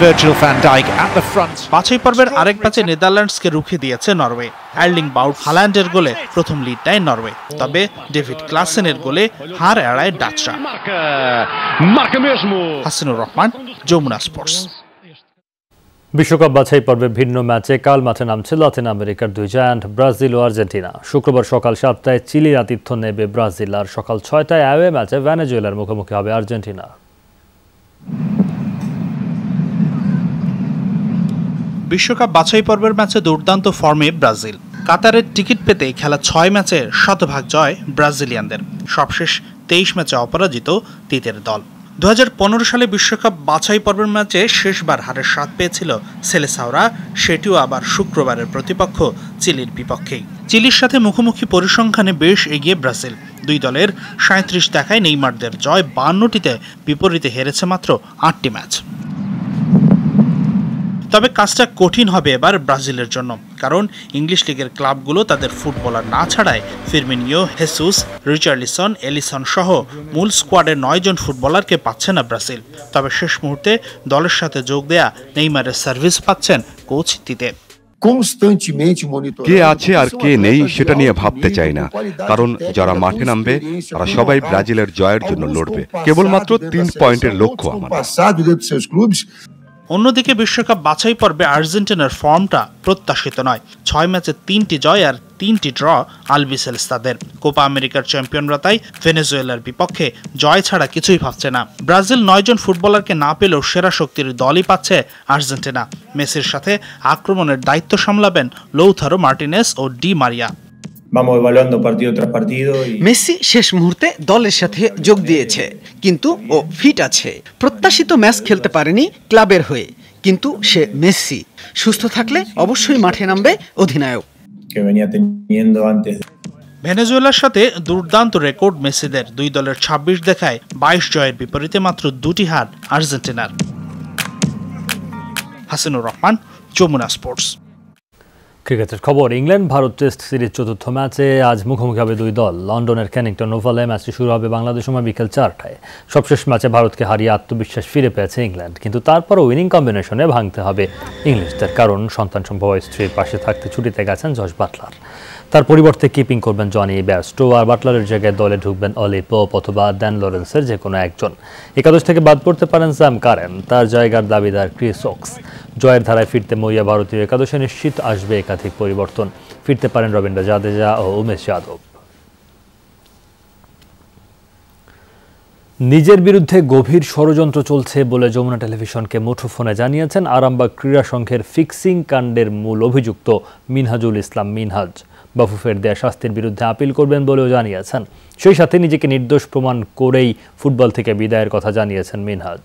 Speaker 24: বাছাই পর্বের আরেক ম্যাচে নেদারল্যান্ডসকে রুখে দিয়েছে নরওয়ে। এর্লিং বাউট হাল্যান্ডের গোলে প্রথম লিড নেয় নরওয়ে, তবে ডেভিড ক্লাসেনের গোলে হার এড়ায় ডাচরা। হাসিনুর রহমান, যমুনা স্পোর্টস।
Speaker 1: বিশ্বকাপ বাছাই পর্বে ভিন্ন ম্যাচে কাল মাঠে নামছে লাতিন আমেরিকার দুই জায়ান্ট ব্রাজিল ও আর্জেন্টিনা। শুক্রবার সকাল 7টায় চিলির আতিথ্য নেবে ব্রাজিল, আর সকাল 6টায় অ্যাওয়ে ম্যাচে ভেনেজুয়েলার মুখোমুখি হবে আর্জেন্টিনা।
Speaker 24: বিশ্বকাপ বাছাই পর্বের ম্যাচে দুর্দান্ত ফর্মে ব্রাজিল। কাতারের টিকিট পেতে খেলা 6 ম্যাচে শতভাগ জয় ব্রাজিলিয়ানদের। সবশেষ 23 ম্যাচে অপরাজিত তিতের দল। 2015 সালে বিশ্বকাপ বাছাই পর্বের ম্যাচে শেষবার হারের স্বাদ পেয়েছিল সেলেসাওরা, সেটিও আবার শুক্রবারের প্রতিপক্ষ চিলির বিপক্ষেই। চিলির সাথে মুখোমুখি পরিসংখ্যানে বেশ এগিয়ে ব্রাজিল। দুই দলের 37 দেখায় নেইমারদের জয়, 52টিতে বিপরীতে হেরেছে মাত্র 8টি ম্যাচ। তবে কাজটা কঠিন হবে এবার ব্রাজিলের জন্য, কারণ ইংলিশ লিগের ক্লাবগুলো তাদের ফুটবলার না ছাড়ায় ফিরমিনিও, হেসুস, রিচার্লিসন, এলিসন সহ মূল স্কোয়াডের 9 জন ফুটবলারকে পাচ্ছে না ব্রাজিল। তবে শেষ মুহূর্তে দলের সাথে যোগ দেয়া নেইমারের সার্ভিস পাচ্ছেন কোচ তিতে।
Speaker 3: কে আছে আর কে নেই সেটা নিয়ে ভাবতে চাই না, কারণ যারা মাঠে নামবে তারা সবাই ব্রাজিলের জয়ের জন্য লড়বে। কেবলমাত্র 3 পয়েন্টের লক্ষ্য আমাদের।
Speaker 24: অন্যদিকে বিশ্বকাপ বাছাই পর্বে আর্জেন্টিনার ফর্মটা প্রত্যাশিত নয়। 6 ম্যাচে 3টি জয় আর 3টি ড্র আলবিসেলেস্তাদের। কোপা আমেরিকার চ্যাম্পিয়নরা তাই ভেনেজুয়েলার বিপক্ষে জয় ছাড়া কিছুই ভাবছে না। ব্রাজিল 9 জন ফুটবলারকে না পেলেও সেরা শক্তির দলই পাচ্ছে আর্জেন্টিনা। মেসির সাথে আক্রমণের দায়িত্ব সামলাবেন লৌথারো মার্টিনেস ও ডি মারিয়া।
Speaker 14: মেসি শেষ মুহূর্তে দলের সাথে যোগ দিয়েছে, কিন্তু ও ফিট আছে। প্রত্যাশিত ম্যাচ খেলতে পারেনি ক্লাবের হয়ে, কিন্তু সে মেসি। সুস্থ থাকলে অবশ্যই মাঠে নামবে অধিনায়ক।
Speaker 24: ভেনেজুয়েলার সাথে দুর্দান্ত রেকর্ড মেসিদের। দুই দলের 26 দেখায় 22 জয়ের বিপরীতে মাত্র 2টি হার আর্জেন্টিনার। হাসিনুর রহমান, যমুনা স্পোর্টস।
Speaker 1: ক্রিকেটের খবর, ইংল্যান্ড ভারত টেস্ট সিরিজ চতুর্থ ম্যাচে আজ মুখোমুখি হবে দুই দল। লন্ডনের ক্যানিংটন ওভালে ম্যাচটি শুরু হবে বাংলাদেশ সময় বিকেল 4টায়। সবশেষ ম্যাচে ভারতকে হারিয়ে আত্মবিশ্বাস ফিরে পেয়েছে ইংল্যান্ড, কিন্তু তারপরও উইনিং কম্বিনেশনে ভাঙতে হবে ইংলিশদের, কারণ সন্তান সম্ভব স্ত্রীর পাশে থাকতে ছুটিতে গেছেন জস বাটলার। তার পরিবর্তে কিপিং করবেন জনি বেয়ারস্টো, আর বাটলারের জায়গায় দলে ঢুকবেন অলি পোপ অথবা ড্যান লরেন্সের যে কোনো একজন। একাদশ থেকে বাদ পড়তে পারেন স্যাম কারেন, তার জায়গার দাবিদার ক্রিস ওকস। জয়ের ধারায় ফিরতে মরিয়া ভারতীয় একাদশে নিশ্চিত আসবে একাধিক পরিবর্তন। ফিরতে পারেন রবীন্দ্র জাদেজা ও উমেশ যাদব। নিজের বিরুদ্ধে গভীর ষড়যন্ত্র চলছে বলে যমুনা টেলিভিশনকে মুঠোফোনে জানিয়েছেন আরামবাগ ক্রীড়া সংঘের ফিক্সিং কাণ্ডের মূল অভিযুক্ত মিনহাজুল ইসলাম মিনহাজ। বাফুফের দেয়া শাস্তির বিরুদ্ধে আপিল করবেন বলেও জানিয়েছেন। সেই সাথে নিজেকে নির্দোষ প্রমাণ করেই ফুটবল থেকে বিদায়ের কথা জানিয়েছেন মিনহাজ।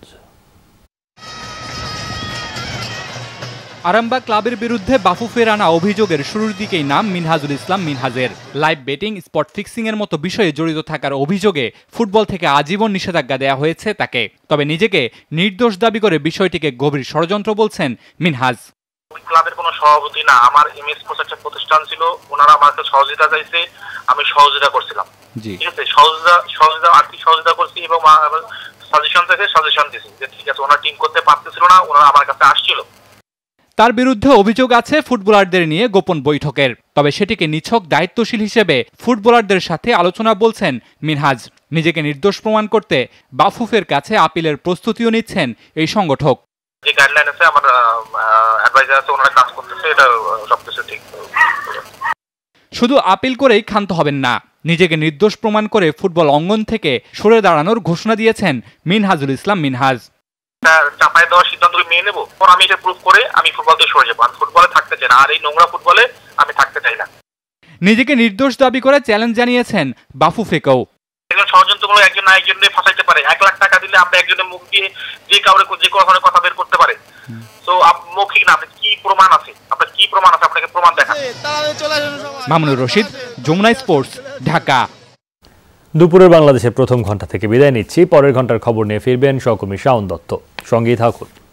Speaker 24: আরামবাগ ক্লাবের বিরুদ্ধে বাফুফের আনা অভিযোগের শুরুর দিকেই নাম মিনহাজুল ইসলাম মিনহাজের। লাইভ বেটিং, স্পট ফিক্সিং এর মতো বিষয়ে জড়িত থাকার অভিযোগে ফুটবল থেকে আজীবন নিষেধাজ্ঞা দেওয়া হয়েছে তাকে। তবে নিজেকে নির্দোষ দাবি করে বিষয়টিকে গভীর ষড়যন্ত্র বলছেন মিনহাজ।
Speaker 15: ক্লাবের কোনো সভাপতি না, আমার ইমেজ কোচ একটা প্রতিষ্ঠান ছিল, ওনারা আমাকে সহযোগিতা চাইছে, আমি সহযোগিতা করছিলাম। ঠিক আছে, সহযোগিতা আর্থিক সহযোগিতা করছি এবং সাজেশন থেকে সাজেশন দিয়েছি যে ঠিক আছে, ওনারা টিম করতে পারতেছিল না, ওনারা আমার কাছে আসছিল।
Speaker 24: তার বিরুদ্ধে অভিযোগ আছে ফুটবলারদের নিয়ে গোপন বৈঠকের। তবে সেটিকে নিছক দায়িত্বশীল হিসেবে ফুটবলারদের সাথে আলোচনা বলছেন মিনহাজ। নিজেকে নির্দোষ প্রমাণ করতে বাফুফের কাছে আপিলের প্রস্তুতিও নিচ্ছেন এই সংগঠক।
Speaker 15: যে গাইডলাইন আছে, আমার অ্যাডভাইজার আছে, ওনারা কাজ করতেছে, এটা সবকিছু ঠিক।
Speaker 24: শুধু আপিল করেই ক্ষান্ত হবেন না, নিজেকে নির্দোষ প্রমাণ করে ফুটবল অঙ্গন থেকে সরে দাঁড়ানোর ঘোষণা দিয়েছেন মিনহাজুল ইসলাম মিনহাজ।
Speaker 15: চাপায় দেওয়ার সিদ্ধান্ত মেনে নেবো, আমি এটা প্রুভ করে আমি ফুটবল থেকে সরে যাবো। আমি ফুটবলে থাকতে চাই না, আর এই নোংরা ফুটবলে আমি থাকতে চাই না।
Speaker 24: নিজেকে নির্দোষ দাবি করে চ্যালেঞ্জ জানিয়েছেন বাফুফেকেও।
Speaker 15: একজন ষড়যন্ত্রমূলক একজন না একজনকে ফাঁসাইতে পারে। 1 লাখ টাকা দিলে আপনি একজনের মুখ দিয়ে যে কাউরে যে কোনো ধরনের কথা বের করতে পারে। তো মৌখিক না, আপনার কি প্রমাণ আছে, আপনার কি প্রমাণ আছে, আপনাকে প্রমাণ দেখান।
Speaker 24: মামুনুর রশিদ, যমুনা স্পোর্টস, ঢাকা।
Speaker 1: দুপুরের বাংলাদেশের প্রথম ঘন্টা থেকে বিদায় নিচ্ছি। পরের ঘন্টার খবর নিয়ে ফিরবেন সহকর্মী শাওন দত্ত। সঙ্গেই থাকুন।